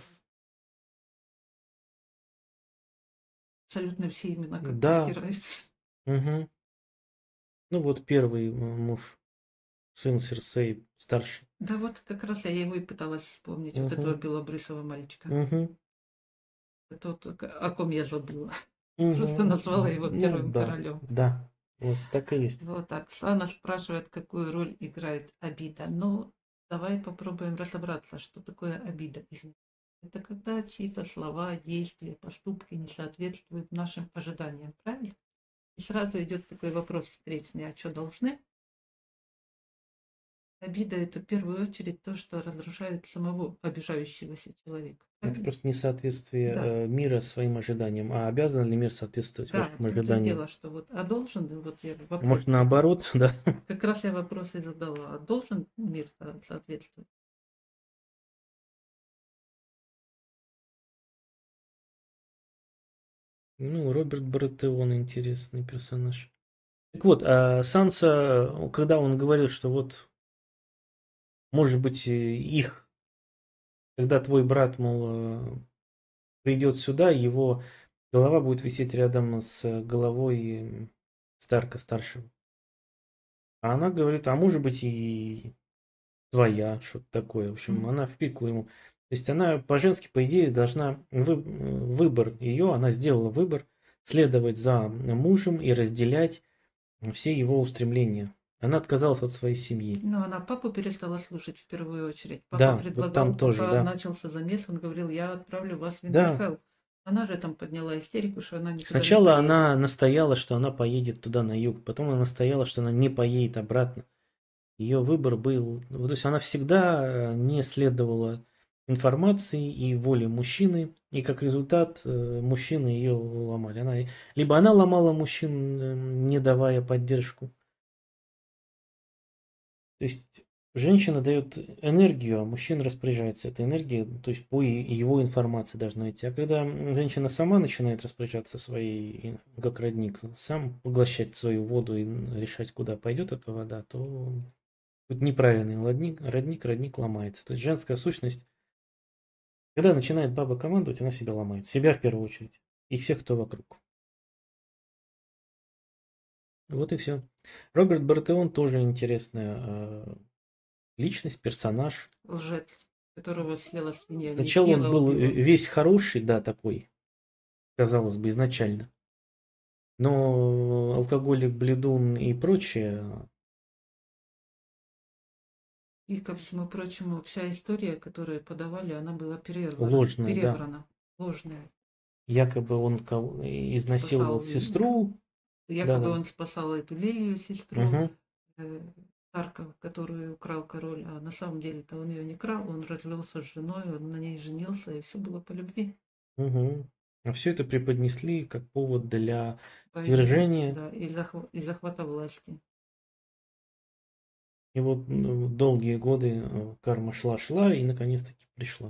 Абсолютно все имена как-то Да, стираются. угу. Ну вот первый муж, сын Серсей, старший. Да вот как раз я его и пыталась вспомнить, вот этого Угу, белобрысого мальчика. угу, Тот, о ком я забыла. Просто угу. назвала его Ну первым да, королем. да, вот так и есть. Вот так. Сана спрашивает, какую роль играет обида. Ну, давай попробуем разобраться, что такое обида. Это когда чьи-то слова, действия, поступки не соответствуют нашим ожиданиям, правильно? И сразу идет такой вопрос встречный, а что должны? Обида – это в первую очередь то, что разрушает самого обижающегося человека. Это Правильно? просто несоответствие Да, мира своим ожиданиям. А обязан ли мир соответствовать да, вашим в том-то и ожиданиям? дело, что вот, а должен, вот я вопрос, Может, наоборот, да? как раз я вопрос и задала, а должен мир соответствовать? Ну, Роберт Баратеон интересный персонаж. Так вот, а Санса, когда он говорил, что вот, может быть, их, когда твой брат, мол, придет сюда, его голова будет висеть рядом с головой Старка старшего. А она говорит, а может быть и твоя, что-то такое. В общем, Мгм. она в пику ему. То есть она по-женски, по идее, должна выбор ее, она сделала выбор следовать за мужем и разделять все его устремления. Она отказалась от своей семьи. Но она папу перестала слушать в первую очередь. Папа Да, вот предлагал, там тоже, пока да. начался замес, он говорил, я отправлю вас в Да, Винтерфелл. Она же там подняла истерику, что она никуда не сначала она поедет. настояла, что она поедет туда на юг, потом она настояла, что она не поедет обратно. Ее выбор был, ну, то есть она всегда не следовала информации и воле мужчины, и как результат мужчины ее ломали. Либо она ломала мужчин, не давая поддержку. То есть женщина дает энергию, а мужчина распоряжается этой энергией, то есть по его информации должна идти. А когда женщина сама начинает распоряжаться своей, как родник, сам поглощать свою воду и решать, куда пойдет эта вода, то тут неправильный родник ломается. То есть женская сущность, когда начинает баба командовать, она себя ломает. Себя в первую очередь. И всех, кто вокруг. Вот и все. Роберт Бартеон тоже интересная личность, персонаж. Лжец, которого съела свинья. Не Сначала он съела, а был убила. весь хороший, да, такой, казалось бы, изначально. Но алкоголик, бледун и прочее И ко всему прочему, вся история, которую подавали, она была ложное, да. переврана, ложная. Якобы он изнасиловал Спасал, сестру. якобы Да-да. он спасал эту Лилию, сестру Угу, Тарка, которую украл король, а на самом деле-то он ее не крал, он развелся с женой, он на ней женился, и все было по любви. угу. А все это преподнесли как повод для Войны, свержения. да, и захвата власти. И вот долгие годы карма шла-шла и наконец-таки пришла.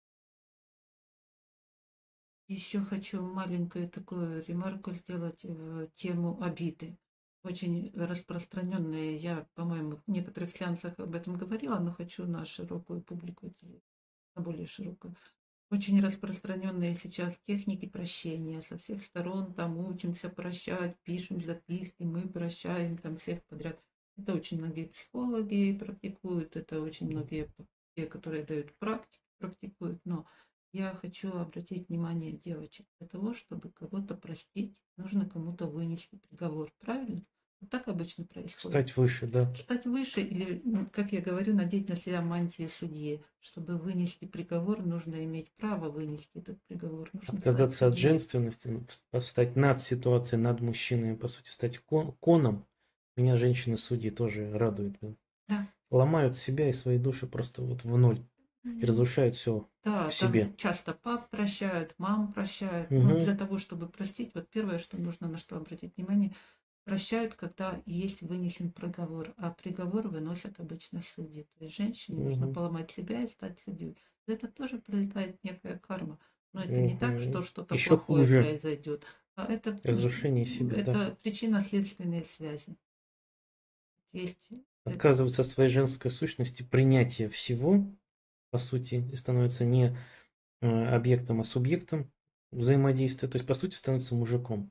Еще хочу маленькую такую ремарку сделать в тему обиды. Очень распространенная, я, по-моему, в некоторых сеансах об этом говорила, но хочу на широкую публику, на более широкую. Очень распространенные сейчас техники прощения. Со всех сторон там учимся прощать, пишем записки, мы прощаем там всех подряд. Это очень многие психологи практикуют, это очень многие те, которые дают практику, практикуют. Но я хочу обратить внимание девочек. Для того, чтобы кого-то простить, нужно кому-то вынести приговор. Правильно? Вот так обычно происходит. Стать выше, да. Стать выше или, как я говорю, надеть на себя мантию судьи. Чтобы вынести приговор, нужно иметь право вынести этот приговор. Нужно стать Отказаться от судьей. женственности, встать над ситуацией, над мужчиной, по сути, стать коном. Меня женщины-судьи тоже радуют. Да. Ломают себя и свои души просто вот в ноль. И разрушают все Да, в там себе. часто пап прощают, мам прощают. Но Угу, для того, чтобы простить, вот первое, что нужно, на что обратить внимание, прощают, когда есть вынесен приговор, а приговор выносят обычно судьи. То есть женщине нужно угу, поломать себя и стать судьей. За это тоже прилетает некая карма. Но это не так, что угу. что-то Еще плохое хуже. произойдет, а Разрушение себя, да. это причинно-следственные связи. Есть Отказываться от своей женской сущности, принятие всего, по сути, и становится не объектом, а субъектом взаимодействия. То есть, по сути, становится мужиком.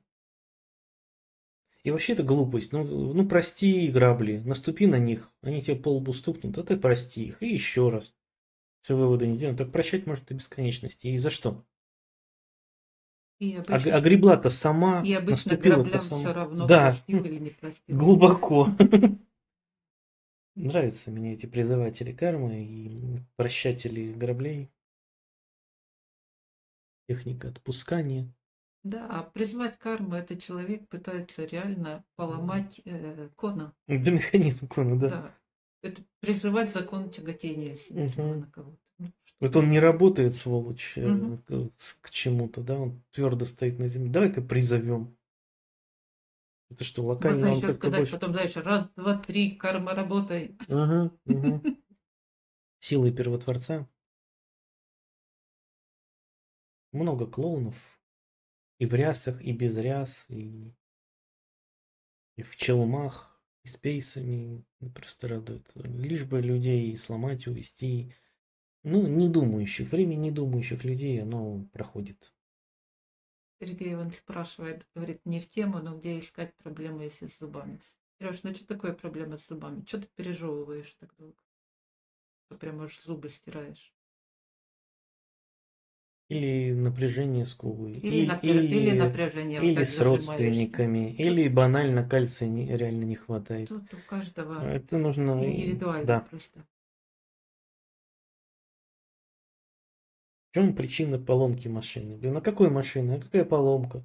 И вообще это глупость. Ну прости грабли, наступи на них, они тебе по лбу стукнут, а ты прости их. И еще раз. Если вывода не сделан, так прощать может до бесконечности. И за что? и А обычно, гребла-то сама, и обычно наступила-то граблям все сама. равно, Да, простил или не простил. глубоко. Нравятся мне эти призыватели кармы и прощатели граблей. Техника отпускания. Да, а призвать карму, это человек пытается реально поломать кона. Да, механизм Кона, да. Да, это призывать закон тяготения всемирного Угу. на кого-то. Ну, Вот что-то он не это. работает, сволочь, Мгм. к чему-то, да, он твердо стоит на земле. Давай-ка призовем. Это что, Можно локально он еще как-то сказать больше? потом дальше, раз, два, три, карма, работай. Угу, угу. Силой первотворца. Много клоунов. И в рясах, и без ряс, и в челмах, и с пейсами. Просто радует. Лишь бы людей сломать, увести. Ну, не думающих. Время не думающих людей, оно проходит. Сергей Иванович спрашивает, говорит, не в тему, но где искать проблемы, если с зубами. Сереж, ну что такое проблема с зубами? Что ты пережевываешь так долго? Что прямо аж зубы стираешь? Или напряжение скулы, Или напряжение, вот или так с зажимаешься. родственниками, Тут, или банально кальция реально не хватает. тут у каждого Это нужно, индивидуально да. просто. В чем причина поломки машины? Блин, а какой машины? А какая поломка?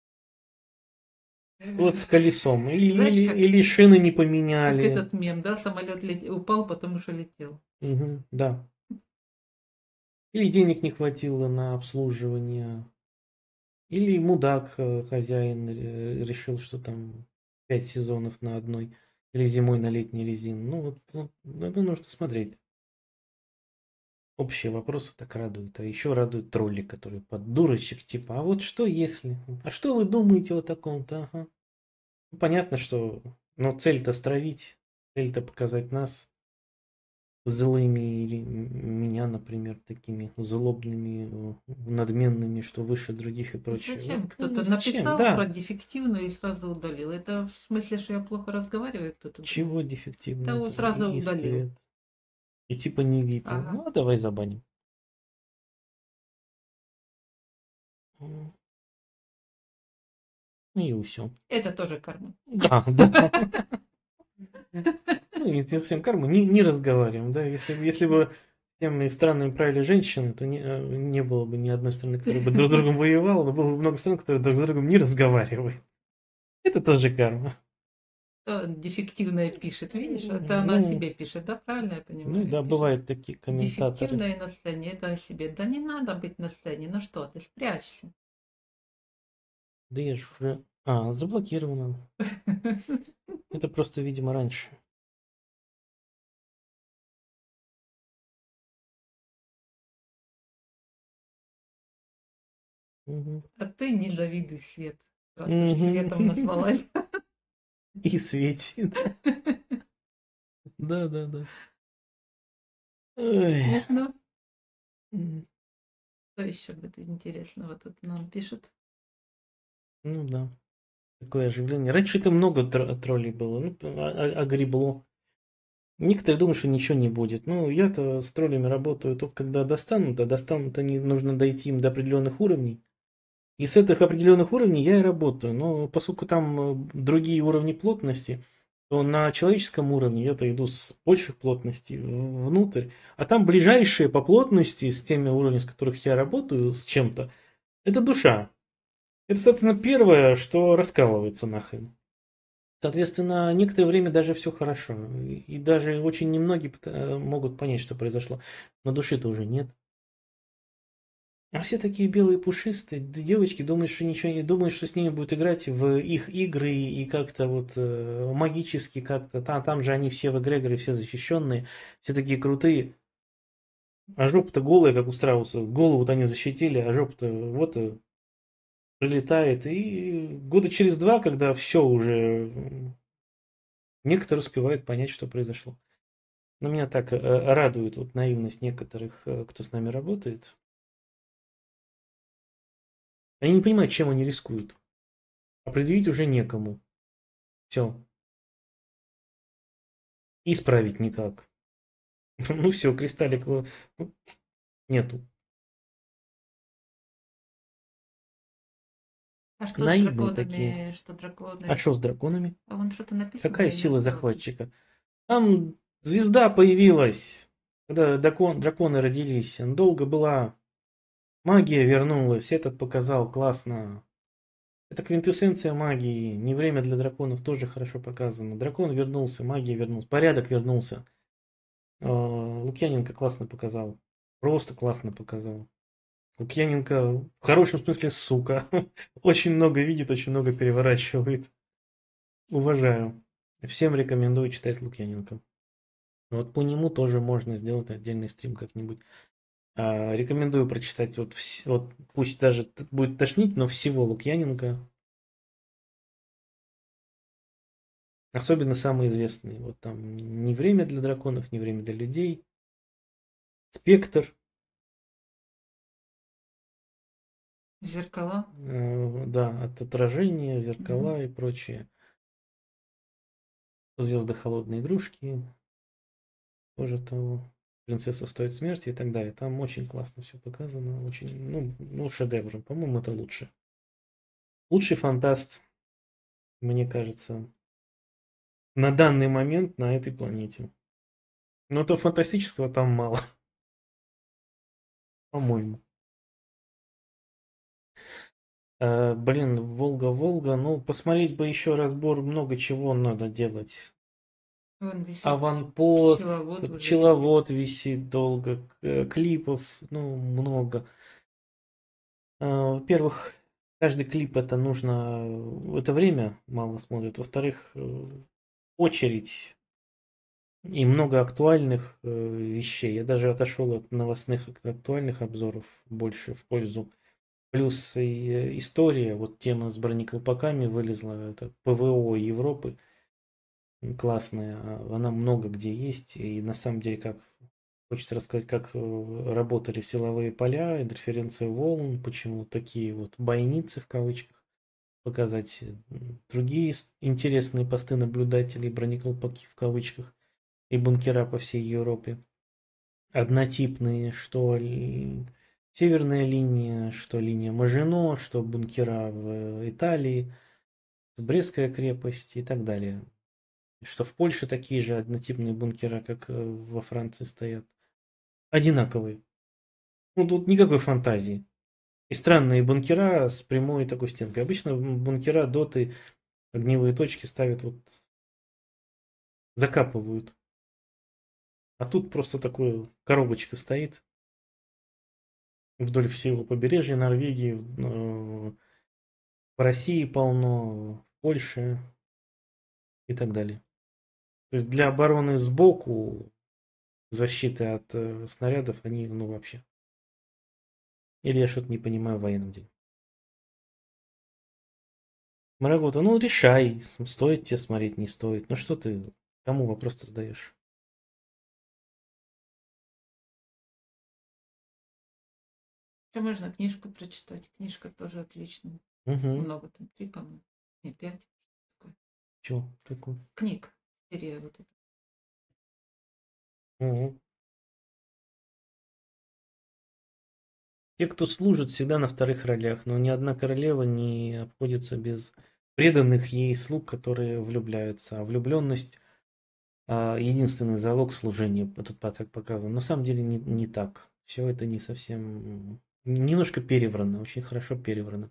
Вот с колесом. Знаешь, Или шины не как поменяли. этот мем, да, самолет упал, потому что летел. Мгм, да. Или денег не хватило на обслуживание. Или мудак, хозяин, решил, что там 5 сезонов на одной. Или зимой на летней резине. Ну, это нужно смотреть. Общие вопросы так радуют. А еще радуют тролли, которые под дурочек, типа, а вот что если? А что вы думаете о таком-то? Ага. Ну, понятно, что... Но цель-то стравить, цель-то показать нас злыми, или меня, например, такими злобными, надменными, что выше других и прочее. Зачем? Ну, Кто-то зачем? написал про Да. дефективную и сразу удалил. Это в смысле, что я плохо разговариваю, кто-то думает. Чего дефективно? Того Это сразу удалил. искрит. И типа не видно. Ага. Ну, а давай забаним. Ну и все. Это тоже карма. Да, да. Ну, и совсем карму не разговариваем, да. Если бы теми странами правили женщины, то не было бы ни одной страны, которая бы друг с другом воевала, но было бы много стран, которые друг с другом не разговаривают. Это тоже карма. Дефективная пишет, видишь? Это она о Ну, себе пишет, да, правильно я ну понимаю? да, Пишет. бывают такие комментаторы. Дефективная на сцене, это о себе. Да не надо быть на сцене, ну что, ты спрячься. Да я ж уже... заблокировано. Это просто, видимо, раньше. Мгм. А ты не завидуй, Свет, раз уж Светом Мгм. назвалась. И светит. Да, да, да. Ой. Смешно. Что еще будет интересного тут нам пишут? Ну да, такое оживление. Раньше это много троллей было, ну, огребло. Некоторые думают, что ничего не будет. Ну, я-то с троллями работаю только когда достанут, а достанут они, нужно дойти им до определенных уровней. И с этих определенных уровней я и работаю. Но поскольку там другие уровни плотности, то на человеческом уровне я-то иду с больших плотностей внутрь. А там ближайшие по плотности с теми уровнями, с которых я работаю, с чем-то, это душа. Это, соответственно, первое, что раскалывается нахрен. Соответственно, некоторое время даже все хорошо. И даже очень немногие могут понять, что произошло. Но души-то уже нет. А все такие белые пушистые, девочки думают, что ничего не думают, что с ними будут играть в их игры и как-то вот магически как-то. Там же они все в эгрегоре, все защищенные, все такие крутые. А жопа-то голая, как у страуса. Голову-то они защитили, а жопа-то вот прилетает. И года через два, когда все уже, некоторые успевают понять, что произошло. Но меня так радует вот наивность некоторых, кто с нами работает. Они не понимают, чем они рискуют. Определить уже некому. Все. Исправить никак. Ну все, кристаллик нету. А что с Наивные такие. драконами? Что А драконы? что с драконами? А вон что-то написано, Какая я не сила осторожно. захватчика? Там звезда появилась, когда драконы родились. Она долго была. Магия вернулась. Этот показал классно. Это квинтэссенция магии. Не время для драконов тоже хорошо показано. Дракон вернулся, магия вернулась, порядок вернулся. Лукьяненко классно показал. Просто классно показал. Лукьяненко в хорошем смысле сука. Очень много видит, очень много переворачивает. Уважаю. Всем рекомендую читать Лукьяненко. Вот по нему тоже можно сделать отдельный стрим как-нибудь. Рекомендую прочитать вот пусть даже будет тошнить, но всего Лукьяненко. Особенно самые известные. Вот там «Не время для драконов», «Не время для людей», «Спектр», Зеркала. да, «От отражения», Мгм. «Зеркала» и прочее. «Звезды холодной игрушки», тоже того. «Принцесса стоит смерти» и так далее. Там очень классно все показано. Очень, ну шедевр. По-моему, это лучше. Лучший фантаст, мне кажется, на данный момент на этой планете. Но то фантастического там мало, по-моему. Блин, Волга-Волга. Ну, посмотреть бы еще разбор, много чего надо делать. Вон висит Аванпост, пчеловод уже висит. пчеловод висит долго, клипов, ну, много. Во-первых, каждый клип это нужно, это время мало смотрят. Во-вторых, очередь и много актуальных вещей. Я даже отошел от новостных актуальных обзоров больше в пользу. Плюс и история, вот тема с бронеколпаками вылезла, это ПВО Европы, классная, она много где есть, и на самом деле, как хочется рассказать, как работали силовые поля, интерференция волн, почему такие вот бойницы в кавычках, показать другие интересные посты наблюдателей, бронеколпаки в кавычках и бункера по всей Европе. Однотипные, что северная линия, что линия Мажино, что бункера в Италии, Брестская крепость и так далее. Что в Польше такие же однотипные бункера, как во Франции стоят. Одинаковые. Ну, тут никакой фантазии. И странные бункера с прямой такой стенкой. Обычно бункера, доты, огневые точки ставят вот, закапывают. А тут просто такое коробочка стоит вдоль всего побережья Норвегии, в России полно, в Польше и так далее. То есть для обороны сбоку, защиты от снарядов, они, ну вообще. Или я что-то не понимаю в военном деле. Марагота, ну решай, стоит тебе смотреть, не стоит. Ну что ты, кому вопрос-то задаешь? Еще можно книжку прочитать. Книжка тоже отличная. Угу. Много там, 3, по-моему. Не, 5. Такое. Чё такое? Книг. Серия вот эта. Мгм. Те, кто служит, всегда на вторых ролях, но ни одна королева не обходится без преданных ей слуг, которые влюбляются. А влюбленность единственный залог служения, тут так показано. На самом деле не так. Все это не совсем... Немножко переврано, очень хорошо переврано.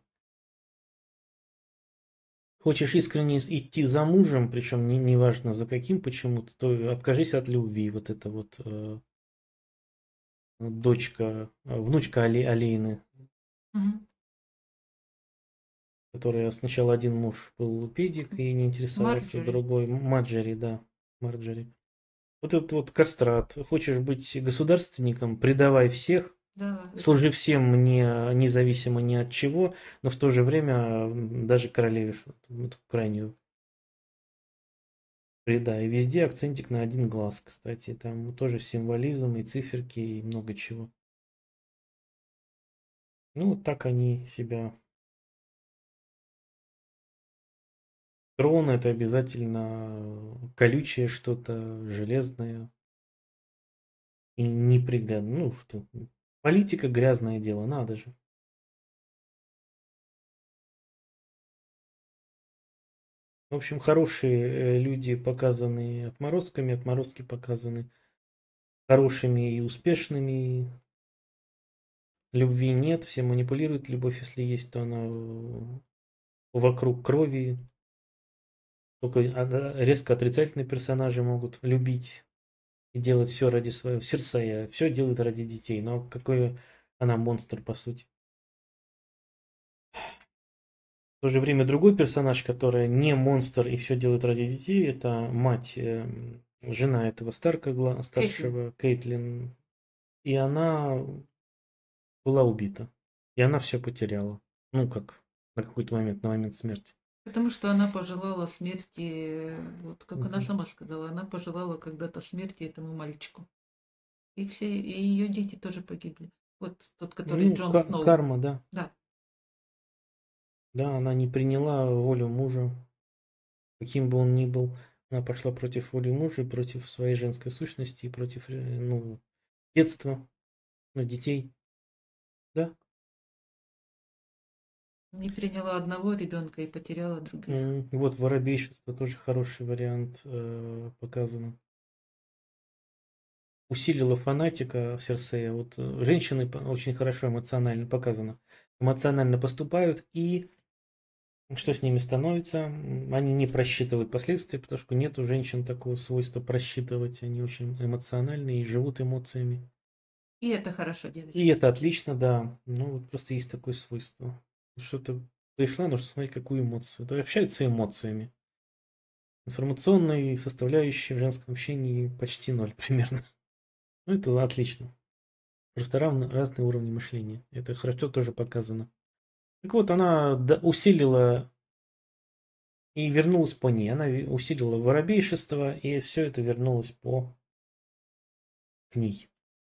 Хочешь искренне идти за мужем, причем неважно за каким почему-то, то откажись от любви. Вот это вот дочка, внучка Алейны, Мгм. которая сначала один муж был педик и не интересовался, Марджори. другой Маджери, да, Марджери. Вот этот вот кастрат. Хочешь быть государственником, предавай всех, Да, это служи всем независимо ни от чего, но в то же время даже королеве вот крайнюю предай. И везде акцентик на один глаз, кстати. Там тоже символизм и циферки и много чего. Ну, вот так они себя... Трон это обязательно колючее что-то, железное и неприглядное. Ну, что... Политика грязное дело, надо же. В общем, хорошие люди показаны отморозками, отморозки показаны хорошими и успешными. Любви нет, все манипулируют. Любовь, если есть, то она вокруг крови. Только резко отрицательные персонажи могут любить и делать все ради своего сердца. Все делает ради детей. Но какой она монстр, по сути. В то же время другой персонаж, который не монстр и все делает ради детей, это мать, жена этого Кэтлин. старшего Кейтлин. И она была убита. И она все потеряла. Ну, как на какой-то момент, на момент смерти. Потому что она пожелала смерти, вот как она Мгм. сама сказала, она пожелала когда-то смерти этому мальчику. И все, и ее дети тоже погибли. Вот тот, который Ну, Джон Сноу. карма, да. Да. Да, она не приняла волю мужа, каким бы он ни был. Она пошла против воли мужа, против своей женской сущности, и против, ну, детства, ну, детей. Да. Не приняла одного ребенка и потеряла других. Вот воробейшество тоже хороший вариант показано. Усилила фанатика в Серсея. Вот женщины очень хорошо эмоционально показано. Эмоционально поступают, и что с ними становится? Они не просчитывают последствия, потому что нет у женщин такого свойства просчитывать. Они очень эмоциональные и живут эмоциями. И это хорошо, И девочки. это отлично, да. Ну, вот просто есть такое свойство. Что-то пришла, нужно смотреть, какую эмоцию. Это общаются эмоциями. Информационной составляющей в женском общении почти ноль примерно. Ну, это отлично. Просто разные уровни мышления. Это хорошо тоже показано. Так вот, она усилила и вернулась по ней. Она усилила воробейшество, и все это вернулось к ней.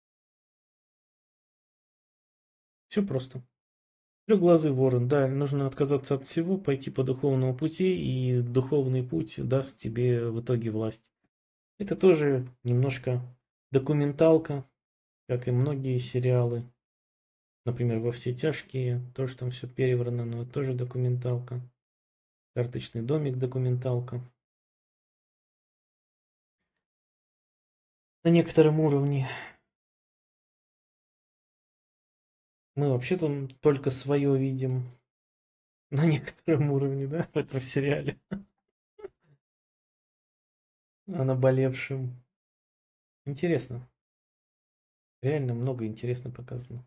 Все просто. Трехглазый ворон. Да, нужно отказаться от всего, пойти по духовному пути, и духовный путь даст тебе в итоге власть. Это тоже немножко документалка, как и многие сериалы. Например, «Во все тяжкие». Тоже там все переврано, но это тоже документалка. «Карточный домик» документалка. На некотором уровне. Мы вообще-то только свое видим. На некотором уровне, да, в этом сериале. О наболевшем. Интересно. Реально много интересно показано.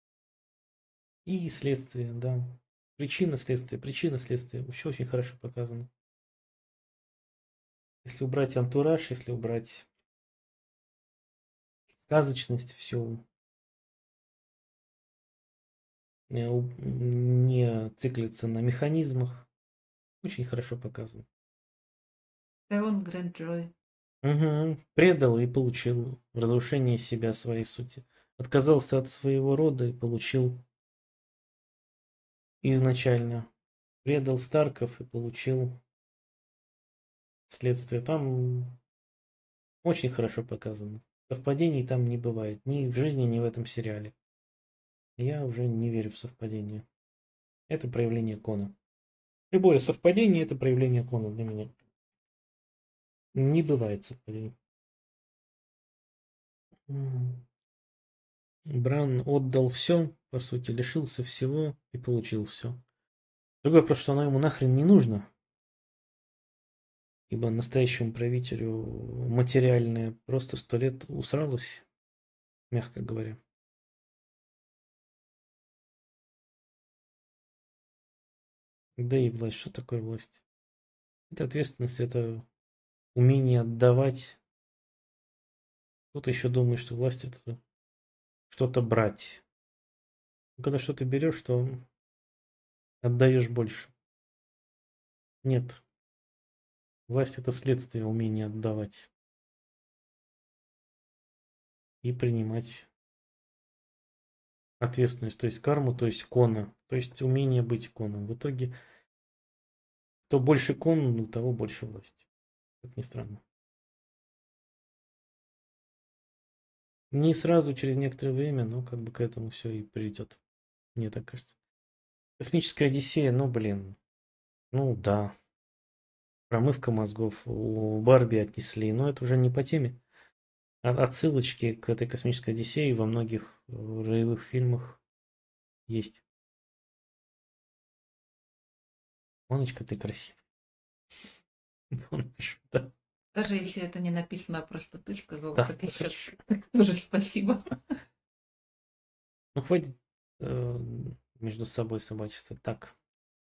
И следствие, да. Причина, следствие. Все очень хорошо показано. Если убрать антураж, если убрать сказочность, все не циклиться на механизмах, очень хорошо показано. Теон Грейнджой. Угу. Предал и получил разрушение себя, своей сути. Отказался от своего рода и получил изначально, предал Старков и получил следствие. Там очень хорошо показано. Совпадений там не бывает. Ни в жизни, ни в этом сериале. Я уже не верю в совпадение. Это проявление Кона. Любое совпадение — это проявление Кона для меня. Не бывает совпадений. Бран отдал все, по сути, лишился всего и получил все. Другой вопрос, что оно ему нахрен не нужно, ибо настоящему правителю материальное просто 100 лет усралось, мягко говоря. Да и власть, что такое власть? Это ответственность, это умение отдавать. Кто-то еще думает, что власть — это что-то брать. Когда что-то берешь, то отдаешь больше. Нет, власть — это следствие умения отдавать и принимать ответственность, то есть карму, то есть кона, то есть умение быть коном. В итоге, кто больше кон, у того больше власти. Как ни странно. Не сразу, через некоторое время, но как бы к этому все и придет. Мне так кажется. Космическая Одиссея, ну блин, ну да. Промывка мозгов у Барби отнесли, но это уже не по теме. Отсылочки к этой космической Одиссее во многих роевых фильмах есть. Моночка, ты красивая. Да, Даже если это не написано, а просто ты сказал, да, так еще хорошо. так тоже спасибо. Ну хватит э, между собой собачество. Так,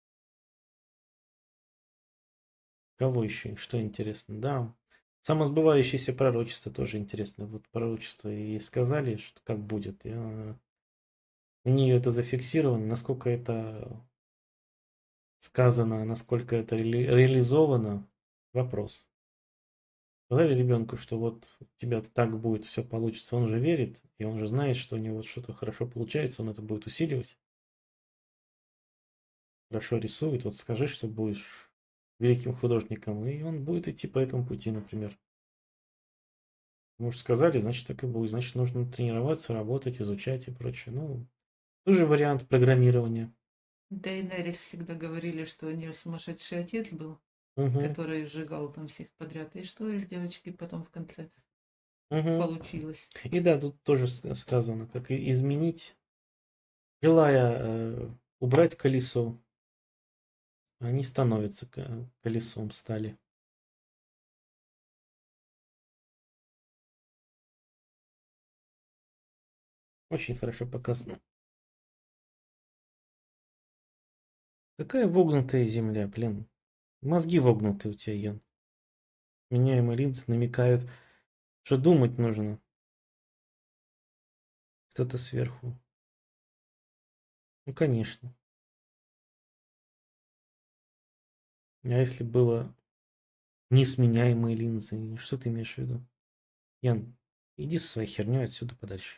кого еще? Что интересно? Да, самосбывающееся пророчество тоже интересно. Вот пророчество и сказали, что как будет. У нее это зафиксировано, насколько это сказано, насколько это реализовано. Вопрос. Сказали ребенку, что вот у тебя так будет, все получится, он же верит, и он же знает, что у него вот что-то хорошо получается, он это будет усиливать, хорошо рисует, вот скажи, что будешь великим художником, и он будет идти по этому пути, например. Может, сказали, значит, так и будет, значит, нужно тренироваться, работать, изучать и прочее. Ну, тоже вариант программирования. Дейнерис всегда говорили, что у нее сумасшедший отец был, Угу, который сжигал там всех подряд. И что из девочки потом в конце угу. получилось? И да, тут тоже сказано, как изменить, желая убрать колесо, они становятся колесом, стали. Очень хорошо показано. Какая вогнутая земля, блин. Мозги вогнутые у тебя, Ян. Меняемые линзы намекают, что думать нужно. Кто-то сверху. Ну, конечно. А если было несменяемые линзы, что ты имеешь в виду? Ян, иди со своей херней отсюда подальше.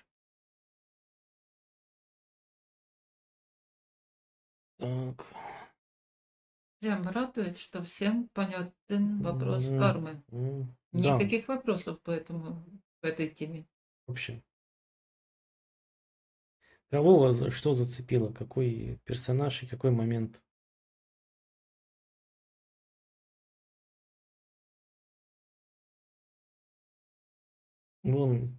Так. Прям радует, что всем понятен вопрос кармы. Да, Никаких вопросов по этой теме. вообще. Кого вас что зацепило? Какой персонаж и какой момент? Вон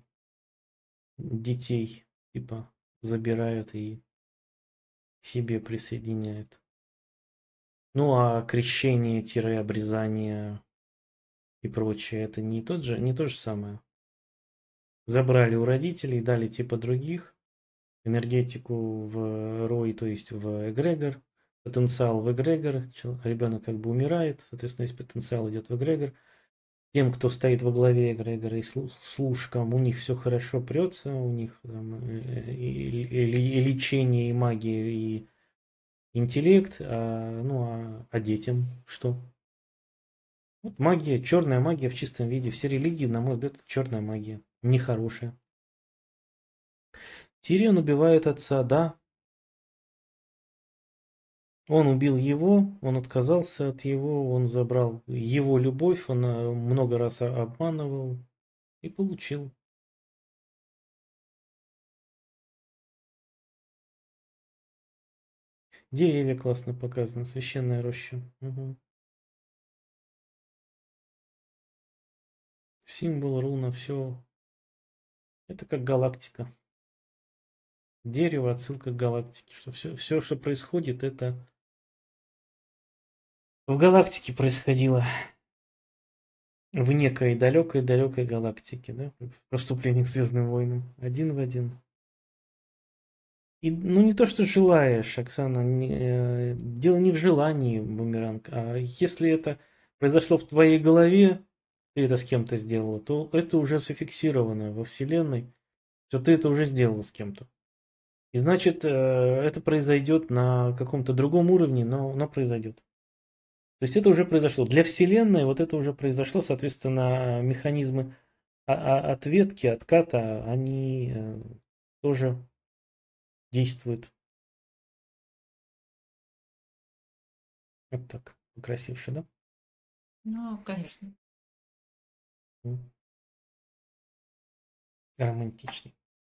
детей типа забирают и к себе присоединяют. Ну а крещение-обрезание и прочее, это не то же самое. Забрали у родителей, дали типа других, энергетику в рой, то есть в эгрегор, потенциал в эгрегор, ребенок как бы умирает, соответственно, весь потенциал идет в эгрегор. Тем, кто стоит во главе эгрегора и служкам, у них все хорошо прется, у них там, и лечение, и магия, и интеллект, а детям что? Вот магия, черная магия в чистом виде. Все религии, на мой взгляд, это черная магия. Нехорошая. Тирион убивает отца, да. Он убил его, он отказался от его, он забрал его любовь, он много раз обманывал и получил. Деревья классно показаны, священная роща. Мгм. Символ, руна, все. Это как галактика. Дерево, отсылка к галактике. Что все, что происходит, это в галактике происходило. В некой далекой-далекой галактике, да? В проступлении к Звездным войнам. Один в один. И, ну, не то, что желаешь, Оксана, дело не в желании, бумеранг, а если это произошло в твоей голове, ты это с кем-то сделала, то это уже зафиксировано во Вселенной, что ты это уже сделала с кем-то. И значит, это произойдет на каком-то другом уровне, но произойдет. То есть это уже произошло. Для Вселенной вот это уже произошло, соответственно, механизмы ответки, отката, они тоже действуют. Вот так. Покрасивше, да? Ну, конечно. М, Романтичный.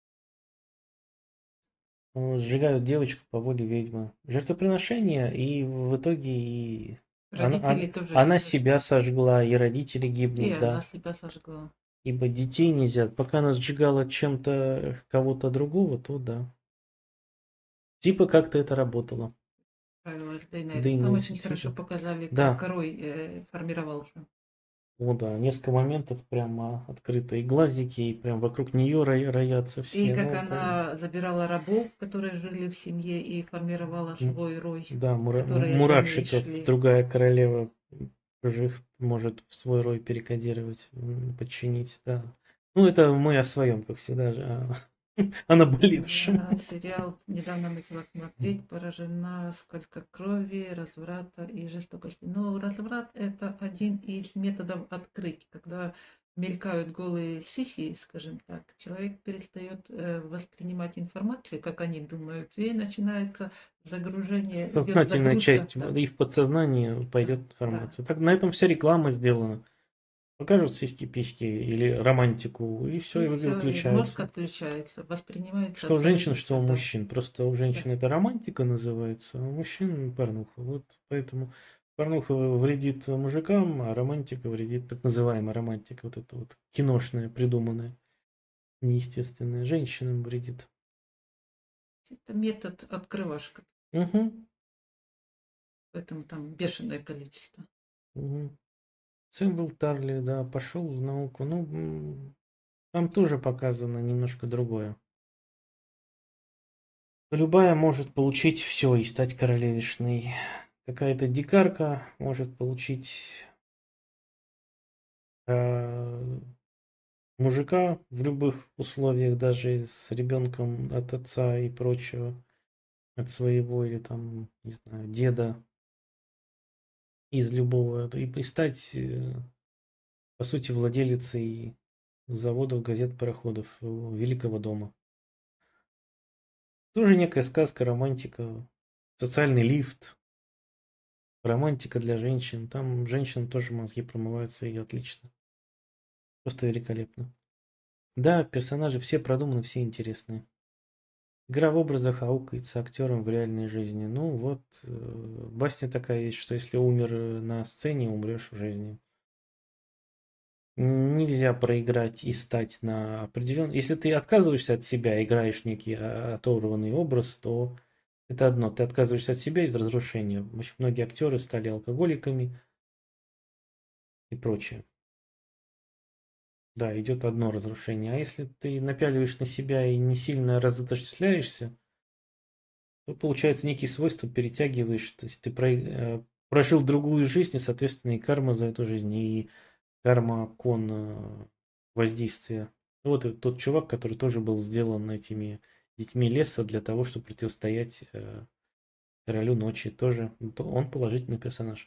Сжигают девочку по воле ведьмы. Жертвоприношение, и в итоге и Родители тоже она сожгли. себя сожгла, и родители И гибнут, она да. себя сожгла. Ибо детей нельзя. Пока она сжигала чем-то кого-то другого, то да. Типа как-то это работало. Правила Дейнерис. Там Дейнерис, очень хорошо типа. показали, как Да, Рой формировался. о да, несколько моментов прямо открыто. И глазики, и прям вокруг нее роятся И все. как Ну, это, она забирала рабов, которые жили в семье, и формировала свой Рой, да, которые за ней Мурашиков, шли. другая королева, чужих может в свой рой перекодировать, подчинить, да. Ну, это мы о своем, как всегда же, о наболевшем. Да, сериал недавно начала смотреть, поражена, сколько крови, разврата и жестокости. Но разврат – это один из методов открыть. Когда мелькают голые сиси, скажем так, человек перестает воспринимать информацию, как они думают, и начинается загружение, идет Сознательная загрузка. часть, Да, и в подсознание да, пойдет да. информация. Так на этом вся реклама сделана. Покажут сиськи-письки или романтику, и все, и И все, и мозг выключается. отключается, воспринимается Что у женщин, абсолютно что все, у да, мужчин. Просто у да. женщин это романтика называется, а у мужчин порнуха. Вот поэтому порнуха вредит мужикам, а романтика вредит, так называемая романтика, вот это вот киношная, придуманная, неестественная, женщинам вредит. Это метод открывашка, Угу, поэтому там бешеное количество. угу. Символ Тарли, да, пошел в науку. Ну, там тоже показано немножко другое. Любая может получить все и стать королевишной. Какая-то дикарка может получить э, мужика в любых условиях, даже с ребенком от отца и прочего, от своего или там, не знаю, деда из любого, и стать, по сути, владелицей заводов, газет, пароходов Великого дома. Тоже некая сказка, романтика, социальный лифт, романтика для женщин. Там женщин тоже мозги промываются и отлично. Просто великолепно. Да, персонажи все продуманы, все интересные. Игра в образах аукается актером в реальной жизни. Ну вот, басня такая есть, что если умер на сцене, умрешь в жизни. Нельзя проиграть и стать на определенный... Если ты отказываешься от себя, играешь некий оторванный образ, то это одно. Ты отказываешься от себя из разрушения. Очень многие актеры стали алкоголиками и прочее. Да, идет одно разрушение. А если ты напяливаешь на себя и не сильно разотождествляешься, то получается некие свойства перетягиваешь. То есть ты прожил другую жизнь, и, соответственно, и карма за эту жизнь, и карма кон воздействия. Вот это тот чувак, который тоже был сделан этими детьми леса для того, чтобы противостоять королю ночи. Тоже он положительный персонаж.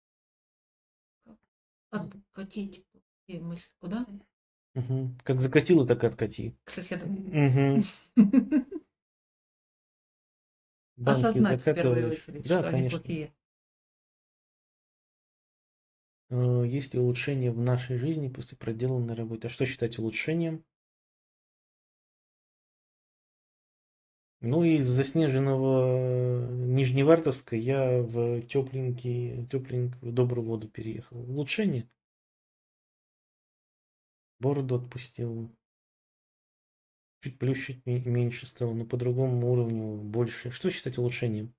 Откатить и мысль куда? Мгм. Как закатило, так и откати. К соседу. Мгм. банки осознать в первую закатываешь. очередь, Да, что они конечно. плохие. Есть ли улучшения в нашей жизни после проделанной работы? А что считать улучшением? Ну, из заснеженного Нижневартовска я в тепленькую добрую воду переехал. Улучшение. Бороду отпустил. Чуть плющить меньше стало, но по другому уровню больше. Что считать улучшением?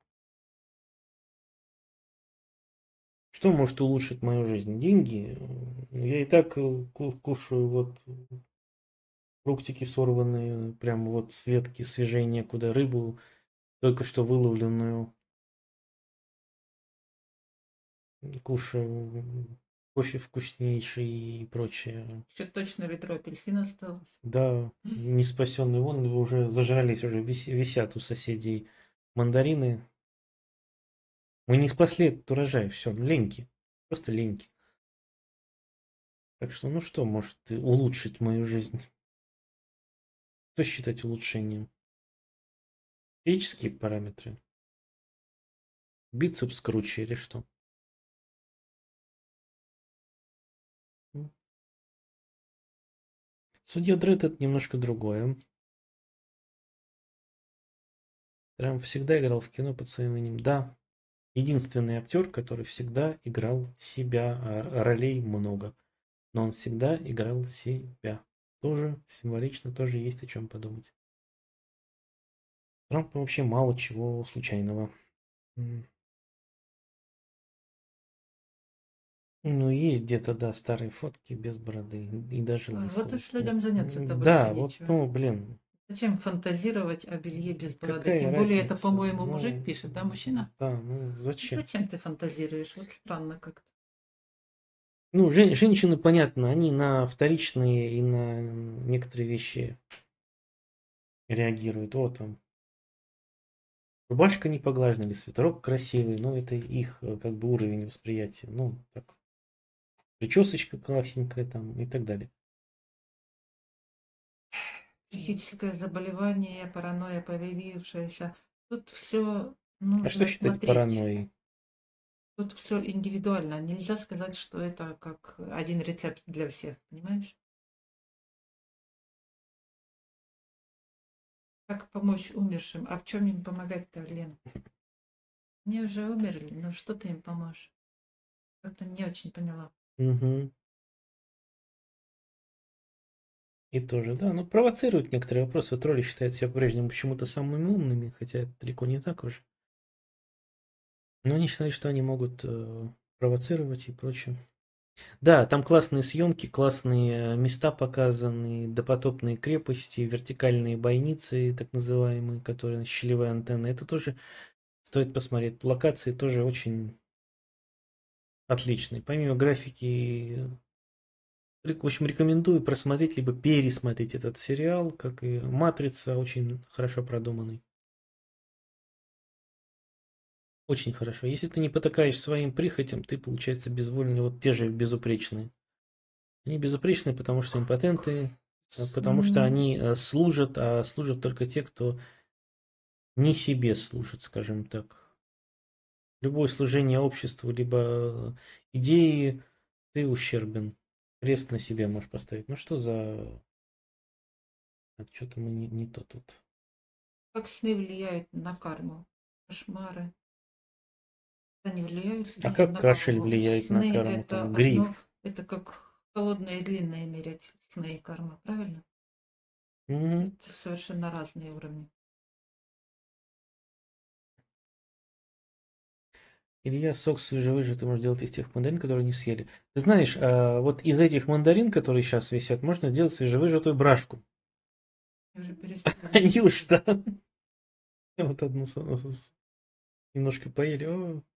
Что может улучшить мою жизнь? Деньги. Я и так кушаю вот фруктики сорванные, прям вот с ветки свежее некуда, рыбу только что выловленную кушаю, кофе вкуснейший и прочее. Еще точно ведро апельсин осталось. Да, не спасенные вон уже зажрались, уже висят у соседей мандарины. Мы не спасли этот урожай, все, леньки, просто леньки. Так что, ну что может улучшить мою жизнь? Что считать улучшением? Физические параметры? Бицепс круче или что? Судья Дредд это немножко другое. Трамп всегда играл в кино под своим именем. Да, единственный актер, который всегда играл себя, а ролей много. Но он всегда играл себя. Тоже символично, тоже есть о чем подумать. Трамп вообще мало чего случайного. Ну, есть где-то, да, старые фотки без бороды и даже Ой, вот лысого. уж людям заняться-то больше Да, вот, нечего. ну, блин, Зачем фантазировать о белье без бороды? какая Тем более это, разница? по-моему, мужик Ну, пишет, да, мужчина? да, ну, зачем? Зачем ты фантазируешь? Вот странно как-то. Ну, женщины, понятно, они на вторичные и на некоторые вещи реагируют. Вот там, рубашка не поглажена или свитерок красивый, ну, это их как бы уровень восприятия. Ну, так, причесочка классненькая там и так далее. Психическое заболевание, паранойя появившаяся. Тут все А что нужно считать смотреть. паранойей? Тут все индивидуально. Нельзя сказать, что это как один рецепт для всех, понимаешь? Как помочь умершим? А в чем им помогать-то, Лен? Они уже умерли, ну что ты им поможешь? Как-то не очень поняла. Угу. И тоже, да, ну, провоцируют некоторые вопросы. Тролли считают себя по-прежнему почему-то самыми умными, хотя это далеко не так уже. Но они считают, что они могут провоцировать и прочее. Да, там классные съемки, классные места показаны, допотопные крепости, вертикальные бойницы, так называемые, которые щелевые антенны. Это тоже стоит посмотреть. Локации тоже очень отличные. Помимо графики, в общем, рекомендую просмотреть, либо пересмотреть этот сериал, как и «Матрица», очень хорошо продуманный. Очень хорошо. Если ты не потакаешь своим прихотям, ты, получается, безвольный. Вот те же безупречные. Они безупречные, потому что импотенты, потому что Ну, они служат, а служат только те, кто не себе служит, скажем так. Любое служение обществу, либо идеи, ты ущербен. Крест на себе можешь поставить. Ну что за... Что-то мы не то тут. как сны влияют на карму? Кошмары. Они влияют А сны как на кашель карму. влияет на Сны карму? это Там одно, грипп. это как холодное и длинное мерять сны и карма, правильно? Мгм. Это совершенно разные уровни. Илья, сок свежевыжатый можно делать из тех мандарин, которые не съели. Ты знаешь, вот из этих мандарин, которые сейчас висят, можно сделать свежевыжатую брашку. Я уже перестала Они есть. уж там вот одну немножко поели.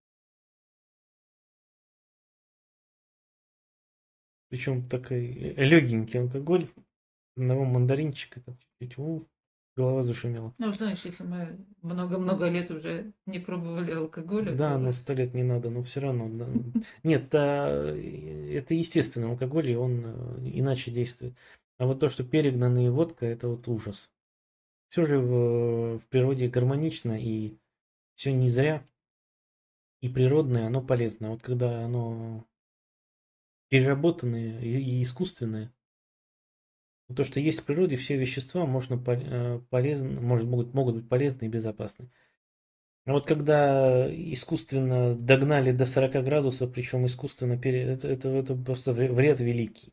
Причем такой легенький алкоголь. Одного мандаринчика там чуть-чуть. Голова зашумела. Ну, знаешь, если мы много-много лет уже не пробовали алкоголя, Да, то но 100 лет не надо, но все равно. Да. Нет, это естественный алкоголь, и он иначе действует. А вот то, что перегнанный водка, это вот ужас. Все же в природе гармонично, и все не зря, и природное, оно полезно. А вот когда оно переработанное и искусственное, то, что есть в природе, все вещества полезны, могут быть полезны и безопасны. А вот когда искусственно догнали до 40 градусов, причем искусственно, это просто вред великий.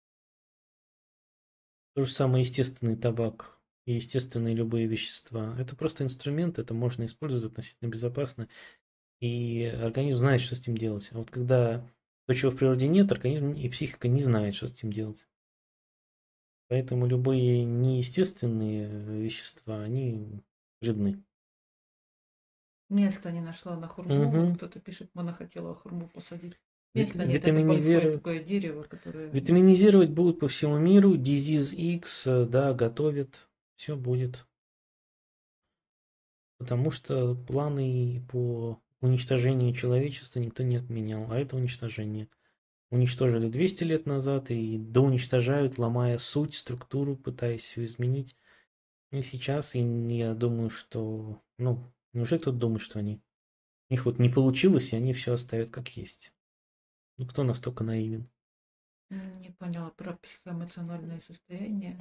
То же самое естественный табак и естественные любые вещества. Это просто инструмент, это можно использовать относительно безопасно, и организм знает, что с этим делать. А вот когда то, чего в природе нет, организм и психика не знает, что с этим делать. Поэтому любые неестественные вещества, они вредны. Место не нашла на хурму. Вот Угу. кто-то пишет, Мона хотела хурму посадить. Места нет, это большое Витаминизировать, такое дерево, которое... витаминизировать будут по всему миру, Disease X, да, готовят, все будет. Потому что планы по уничтожению человечества никто не отменял, а это уничтожение. Уничтожили 200 лет назад и доуничтожают, ломая суть, структуру, пытаясь все изменить. И сейчас, и я думаю, что, ну, неужели кто-то думает, что у них вот не получилось, и они все оставят как есть. Ну, кто настолько наивен? Не поняла про психоэмоциональное состояние.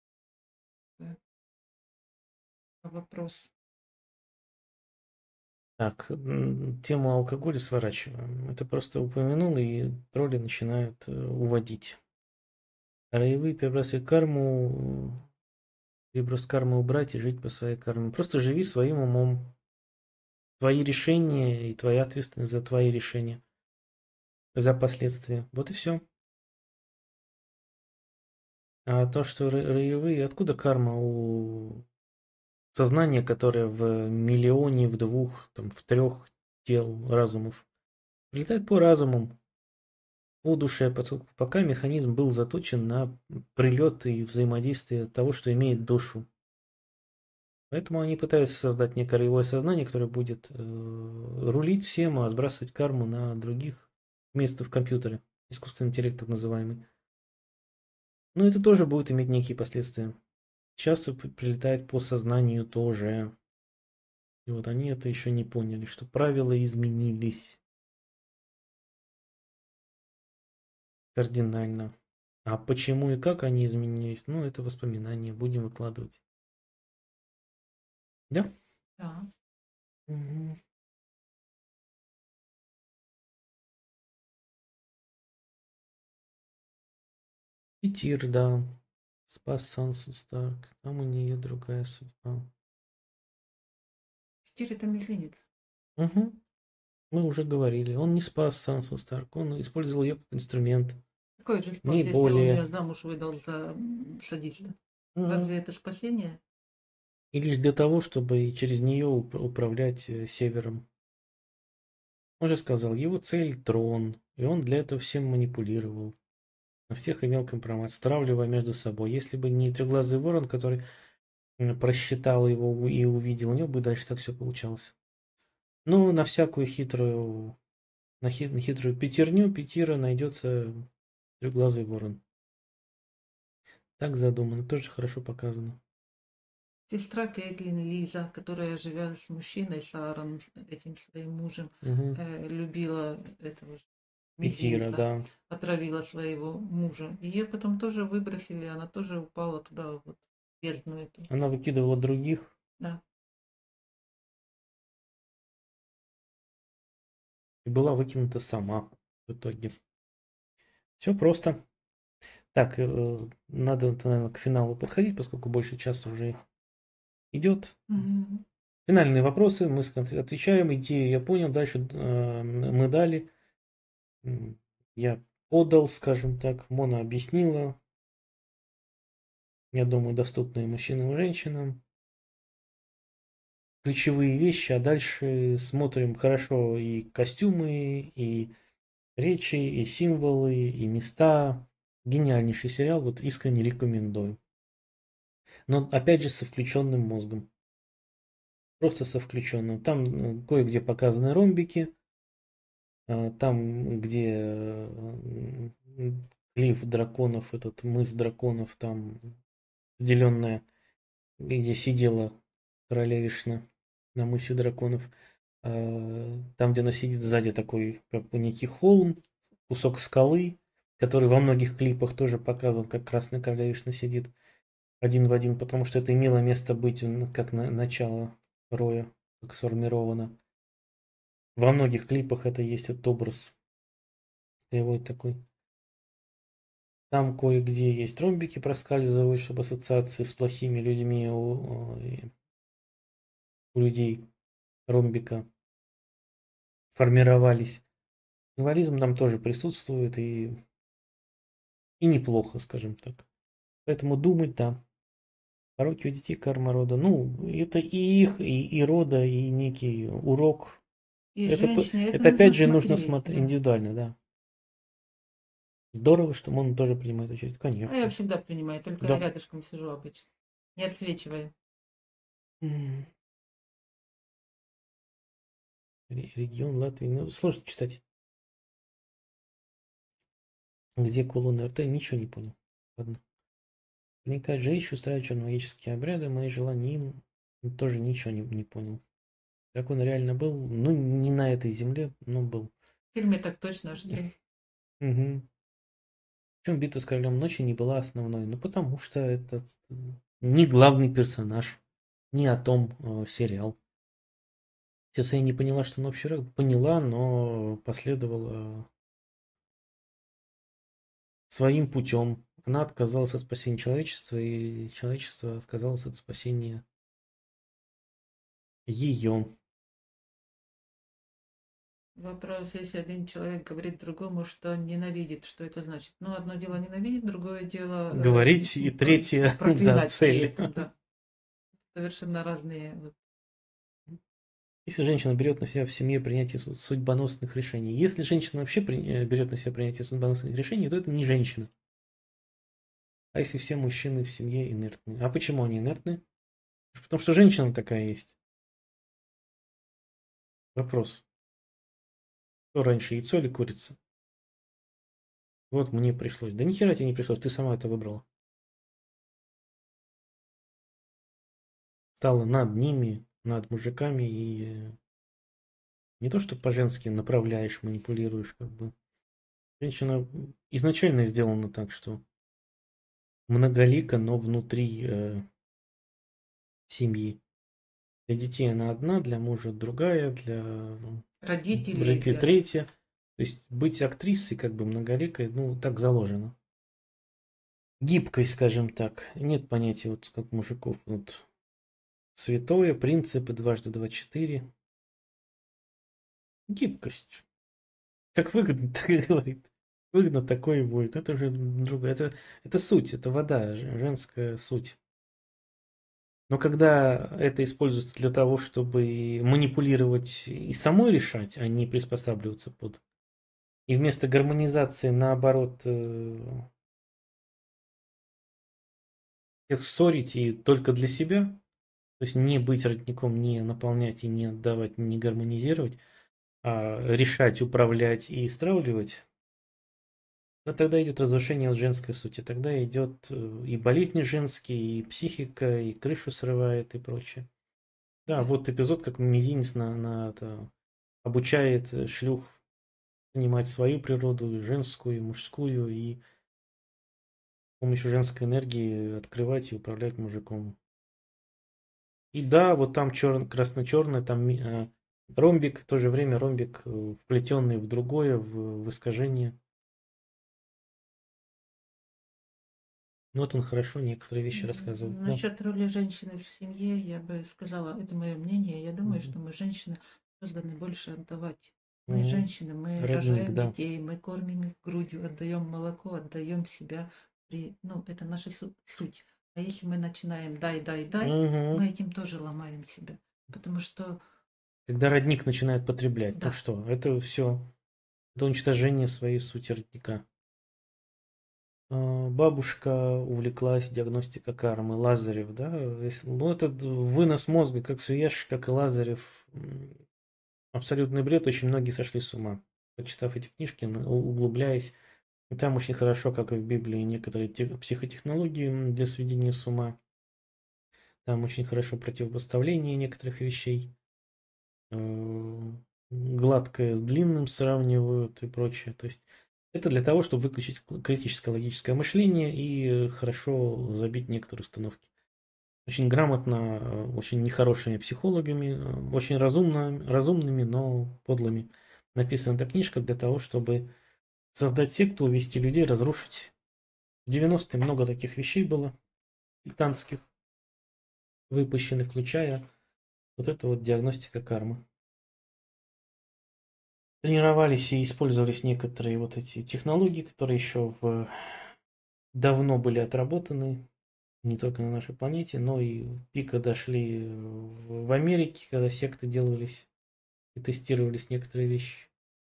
Вопрос. Так, тему алкоголя сворачиваем. Это просто упомянул, и тролли начинают уводить. Роевые перебрасывай карму, переброс кармы убрать и жить по своей карме. Просто живи своим умом. Твои решения и твоя ответственность за твои решения, за последствия. Вот и все. А то, что роевые, откуда карма у сознания, которое в миллионе, в двух, там, в трех тел разумов? Прилетает по разумам, по душе, пока механизм был заточен на прилет и взаимодействие того, что имеет душу. Поэтому они пытаются создать некое роевое сознание, которое будет рулить всем, а сбрасывать карму на других вместо в компьютере. Искусственный интеллект так называемый. Но это тоже будет иметь некие последствия. Часто прилетает по сознанию тоже. И вот они это еще не поняли, что правила изменились кардинально. А почему и как они изменились, ну, это воспоминания, будем выкладывать. Да? Да. Мгм. Петир, да. Спас Сансу Старк. Там у нее другая судьба. Четыре это мизинец. Угу. Мы уже говорили. Он не спас Сансу Старк. Он использовал ее как инструмент. Какой же Не спас, если он более. ее замуж выдал за садиста? Мгм. Разве это спасение? И лишь для того, чтобы через нее управлять Севером. Он же сказал, его цель трон. И он для этого всем манипулировал. На всех имел компромат, стравливая между собой. Если бы не трехглазый ворон, который просчитал его и увидел, у него бы дальше так все получалось. Ну, на всякую хитрую, на хитрую пятерню, пятеро найдется трехглазый ворон. Так задумано, тоже хорошо показано. Сестра Кейтлин Лиза, которая, живя с мужчиной, с Аароном, этим своим мужем, Угу. любила этого же Пятеро, мизинца, да. отравила своего мужа. Ее потом тоже выбросили, она тоже упала туда, вот, в бездну эту. Она выкидывала других Да. и была выкинута сама в итоге. Все просто. Так, надо, наверное, к финалу подходить, поскольку больше часа уже идет. Мгм. Финальные вопросы мы отвечаем. Идею я понял. Дальше мы дали. Я подал, скажем так. Мона объяснила. Я думаю, доступные мужчинам и женщинам. Ключевые вещи. А дальше смотрим хорошо и костюмы, и речи, и символы, и места. Гениальнейший сериал. Вот искренне рекомендую. Но опять же со включенным мозгом. Просто со включенным. Там кое-где показаны ромбики. Там, где клифф драконов, этот мыс драконов, там определенная, где сидела королевишна. на мысе драконов. Там, где она сидит сзади, такой как бы некий холм, кусок скалы, который во многих клипах тоже показывал, как Красная Королевишна сидит один в один, потому что это имело место быть как начало роя, как сформировано. Во многих клипах это есть этот образ кривой такой. Там кое-где есть ромбики проскальзывают, чтобы ассоциации с плохими людьми у людей ромбика формировались. Символизм там тоже присутствует и неплохо, скажем так. Поэтому думать, да. Пороки у детей, карма рода. Ну, это и их, и рода, и некий урок. И Это, женщине это это нужно опять же нужно смотреть, смотреть да. индивидуально, да. Здорово, что он тоже принимает участие. А я Конечно. всегда принимаю, только я Да. рядышком сижу обычно. Не отсвечиваю. М, Регион Латвии. Ну, сложно читать. Где колонны РТ? Ничего не понял. Ладно. Проникать женщин, устраивать черномагические обряды, мои желания им тоже ничего не понял. Как он реально был, ну, не на этой земле, но был. В фильме так точно, а что? Мгм. Причем битва с королем ночи не была основной? Ну, потому что это не главный персонаж, не о том сериал. Сейчас я не поняла, что он вообще поняла, но последовала своим путем. Она отказалась от спасения человечества, и человечество отказалось от спасения ее. Вопрос, если один человек говорит другому, что он ненавидит, что это значит? Ну, одно дело ненавидеть, другое дело Говорить, и третье, да, проклинать при цель. этом, да. Совершенно разные. Вот. Если женщина берет на себя в семье принятие судьбоносных решений. Если женщина вообще берет на себя принятие судьбоносных решений, то это не женщина. А если все мужчины в семье инертны? А почему они инертны? Потому что женщина такая есть. Вопрос. Кто раньше, яйцо или курица? Вот мне пришлось. Да ни хера тебе не пришлось, ты сама это выбрала. Стала над ними, над мужиками и не то, что по-женски направляешь, манипулируешь, как бы. Женщина изначально сделана так, что многолика, но внутри семьи. Для детей она одна, для мужа другая, для Родителей, родителей для... третья. То есть быть актрисой, как бы многоликой, ну, так заложено. Гибкой, скажем так. Нет понятия, вот как у мужиков. Вот святое, принципы, дважды два четыре. Гибкость. Как выгодно, так и говорит. Выгодно такое и будет. Это уже другое. Это суть, это вода, женская суть. Но когда это используется для того, чтобы манипулировать и самой решать, а не приспосабливаться под. И вместо гармонизации, наоборот, всех ссорить и только для себя, то есть не быть родником, не наполнять и не отдавать, не гармонизировать, а решать, управлять и стравливать, то тогда идет разрушение от женской сути. Тогда идет и болезни женские, и психика, и крышу срывает, и прочее. Да, Я, вот эпизод, как мизинец на это, обучает шлюх понимать свою природу, женскую, мужскую, и с помощью женской энергии открывать и управлять мужиком. И да, вот там красно-черный, там ромбик, в то же время ромбик вплетенный в другое, в искажение. Ну, вот он хорошо некоторые вещи рассказывает. Да. насчет роли женщины в семье, я бы сказала, это мое мнение. Я думаю, Мгм. что мы, женщины, созданы больше отдавать. Мы Мгм. женщины, мы Родник, рожаем да. детей, мы кормим их грудью, отдаем молоко, отдаем себя. Ну, это наша суть. А если мы начинаем дай, дай, дай, Мгм. мы этим тоже ломаем себя. Потому что, Когда родник начинает потреблять, ну да, что, это все, это уничтожение своей сути родника. Бабушка увлеклась диагностикой кармы, Лазарев, да? Ну, этот вынос мозга, как Свияж, как и Лазарев, абсолютный бред, очень многие сошли с ума, почитав эти книжки, углубляясь. И там очень хорошо, как и в Библии, некоторые психотехнологии для сведения с ума. Там очень хорошо противопоставление некоторых вещей. гладкое с длинным сравнивают и прочее. То есть это для того, чтобы выключить критическое логическое мышление и хорошо забить некоторые установки. Очень грамотно, очень нехорошими психологами, очень разумными, но подлыми. Написана эта книжка для того, чтобы создать секту, увести людей, разрушить. В 90-е много таких вещей было, сектантских, выпущенных, включая вот это вот диагностика кармы. Тренировались и использовались некоторые вот эти технологии, которые еще давно были отработаны, не только на нашей планете, но и пика дошли в Америке, когда секты делались и тестировались некоторые вещи.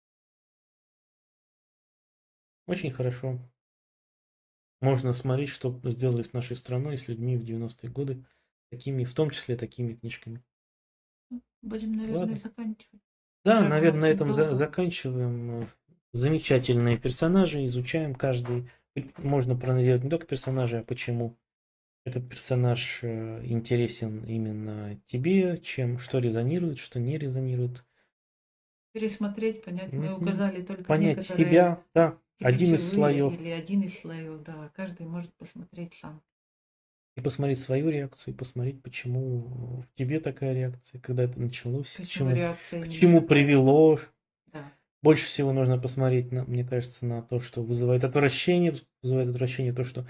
Очень хорошо. Можно смотреть, что сделали с нашей страной и с людьми в 90-е годы, такими, в том числе такими книжками. Будем, наверное, Ладно. заканчивать. Да, Жаль, мы наверное, на очень этом долго. заканчиваем. Замечательные персонажи, изучаем каждый. Можно проанализировать не только персонажа, а почему этот персонаж интересен именно тебе, что резонирует, что не резонирует. Пересмотреть, понять. Мы Мгм. указали только Понять некоторые себя, да, один из ключевые слоев. или один из слоев. Да, каждый может посмотреть сам. И посмотреть свою реакцию, и посмотреть, почему в тебе такая реакция, когда это началось, Почему реакция к именно чему такая? привело. Да. Больше всего нужно посмотреть, мне кажется, на то, что вызывает отвращение то, что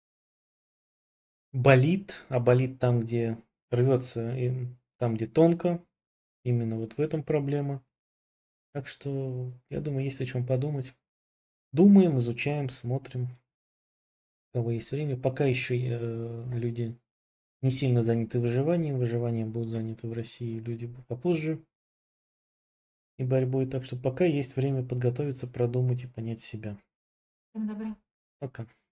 болит, а болит там, где рвется, и там, где тонко. Именно вот в этом проблема. Так что, я думаю, есть о чем подумать. Думаем, изучаем, смотрим, у кого есть время. Пока еще люди не сильно заняты выживанием. Выживанием будут заняты в России люди попозже и борьбой. Так что пока есть время подготовиться, продумать и понять себя. Всем добра. Пока.